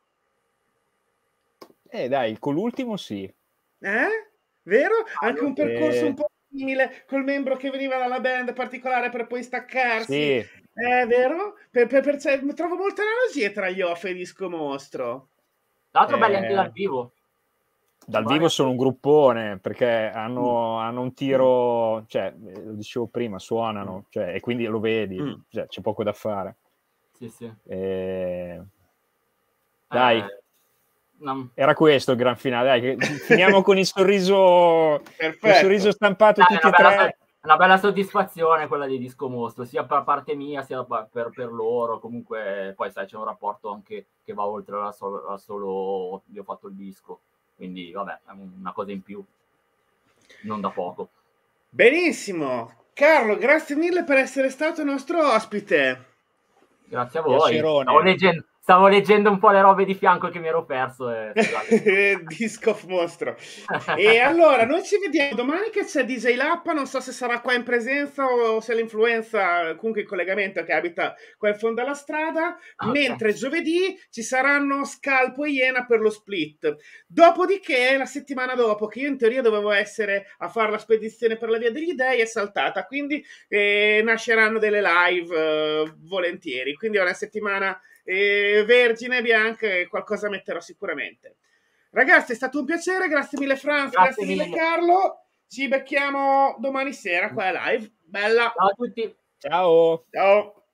Speaker 3: Eh dai, con l'ultimo sì.
Speaker 1: Eh? Vero? Anche un percorso
Speaker 3: eh...
Speaker 1: un po' simile col membro che veniva dalla band particolare per poi staccarsi.
Speaker 3: Sì.
Speaker 1: È vero? Per, per, per, cioè, trovo molte analogie tra gli off e il disco mostro.
Speaker 2: Tra l'altro
Speaker 3: eh...
Speaker 2: belli anche dal vivo.
Speaker 3: Dal vivo sono un gruppone perché hanno,
Speaker 1: Mm.
Speaker 3: hanno un tiro, cioè, lo dicevo prima, suonano, cioè, e quindi lo vedi,
Speaker 1: Mm.
Speaker 3: cioè, c'è poco da fare.
Speaker 2: Sì, sì.
Speaker 3: E... Dai,
Speaker 2: eh, non...
Speaker 3: era questo il gran finale. Dai, finiamo con il sorriso,
Speaker 1: Perfetto.
Speaker 3: il sorriso stampato
Speaker 2: Dai,
Speaker 3: tutti e
Speaker 2: bella,
Speaker 3: tre.
Speaker 2: una bella soddisfazione quella di Disco Mostro, sia per parte mia sia per, per loro. Comunque, poi sai, c'è un rapporto anche che va oltre la solo, la solo io ho fatto il disco. Quindi, vabbè, è una cosa in più, non da poco.
Speaker 1: Benissimo. Carlo, grazie mille per essere stato nostro ospite.
Speaker 2: Grazie a voi. Stavo leggendo, stavo leggendo un po' le robe di fianco che mi ero perso. E...
Speaker 1: Disco mostro. E allora, noi ci vediamo domani che c'è D J Lappa, non so se sarà qua in presenza o se l'influenza, comunque il collegamento che abita qua in fondo alla strada, okay. Mentre giovedì ci saranno Scalpo e Iena per lo split. Dopodiché, la settimana dopo, che io in teoria dovevo essere a fare la spedizione per la Via degli Dei, è saltata, quindi eh, nasceranno delle live eh, volentieri, quindi è una settimana eh, vergine, bianca, e qualcosa metterò sicuramente. Ragazzi, è stato un piacere, grazie mille Franz, grazie, grazie mille. mille Carlo, ci becchiamo domani sera qua live. Bella.
Speaker 2: Ciao a tutti.
Speaker 3: Ciao.
Speaker 1: Ciao.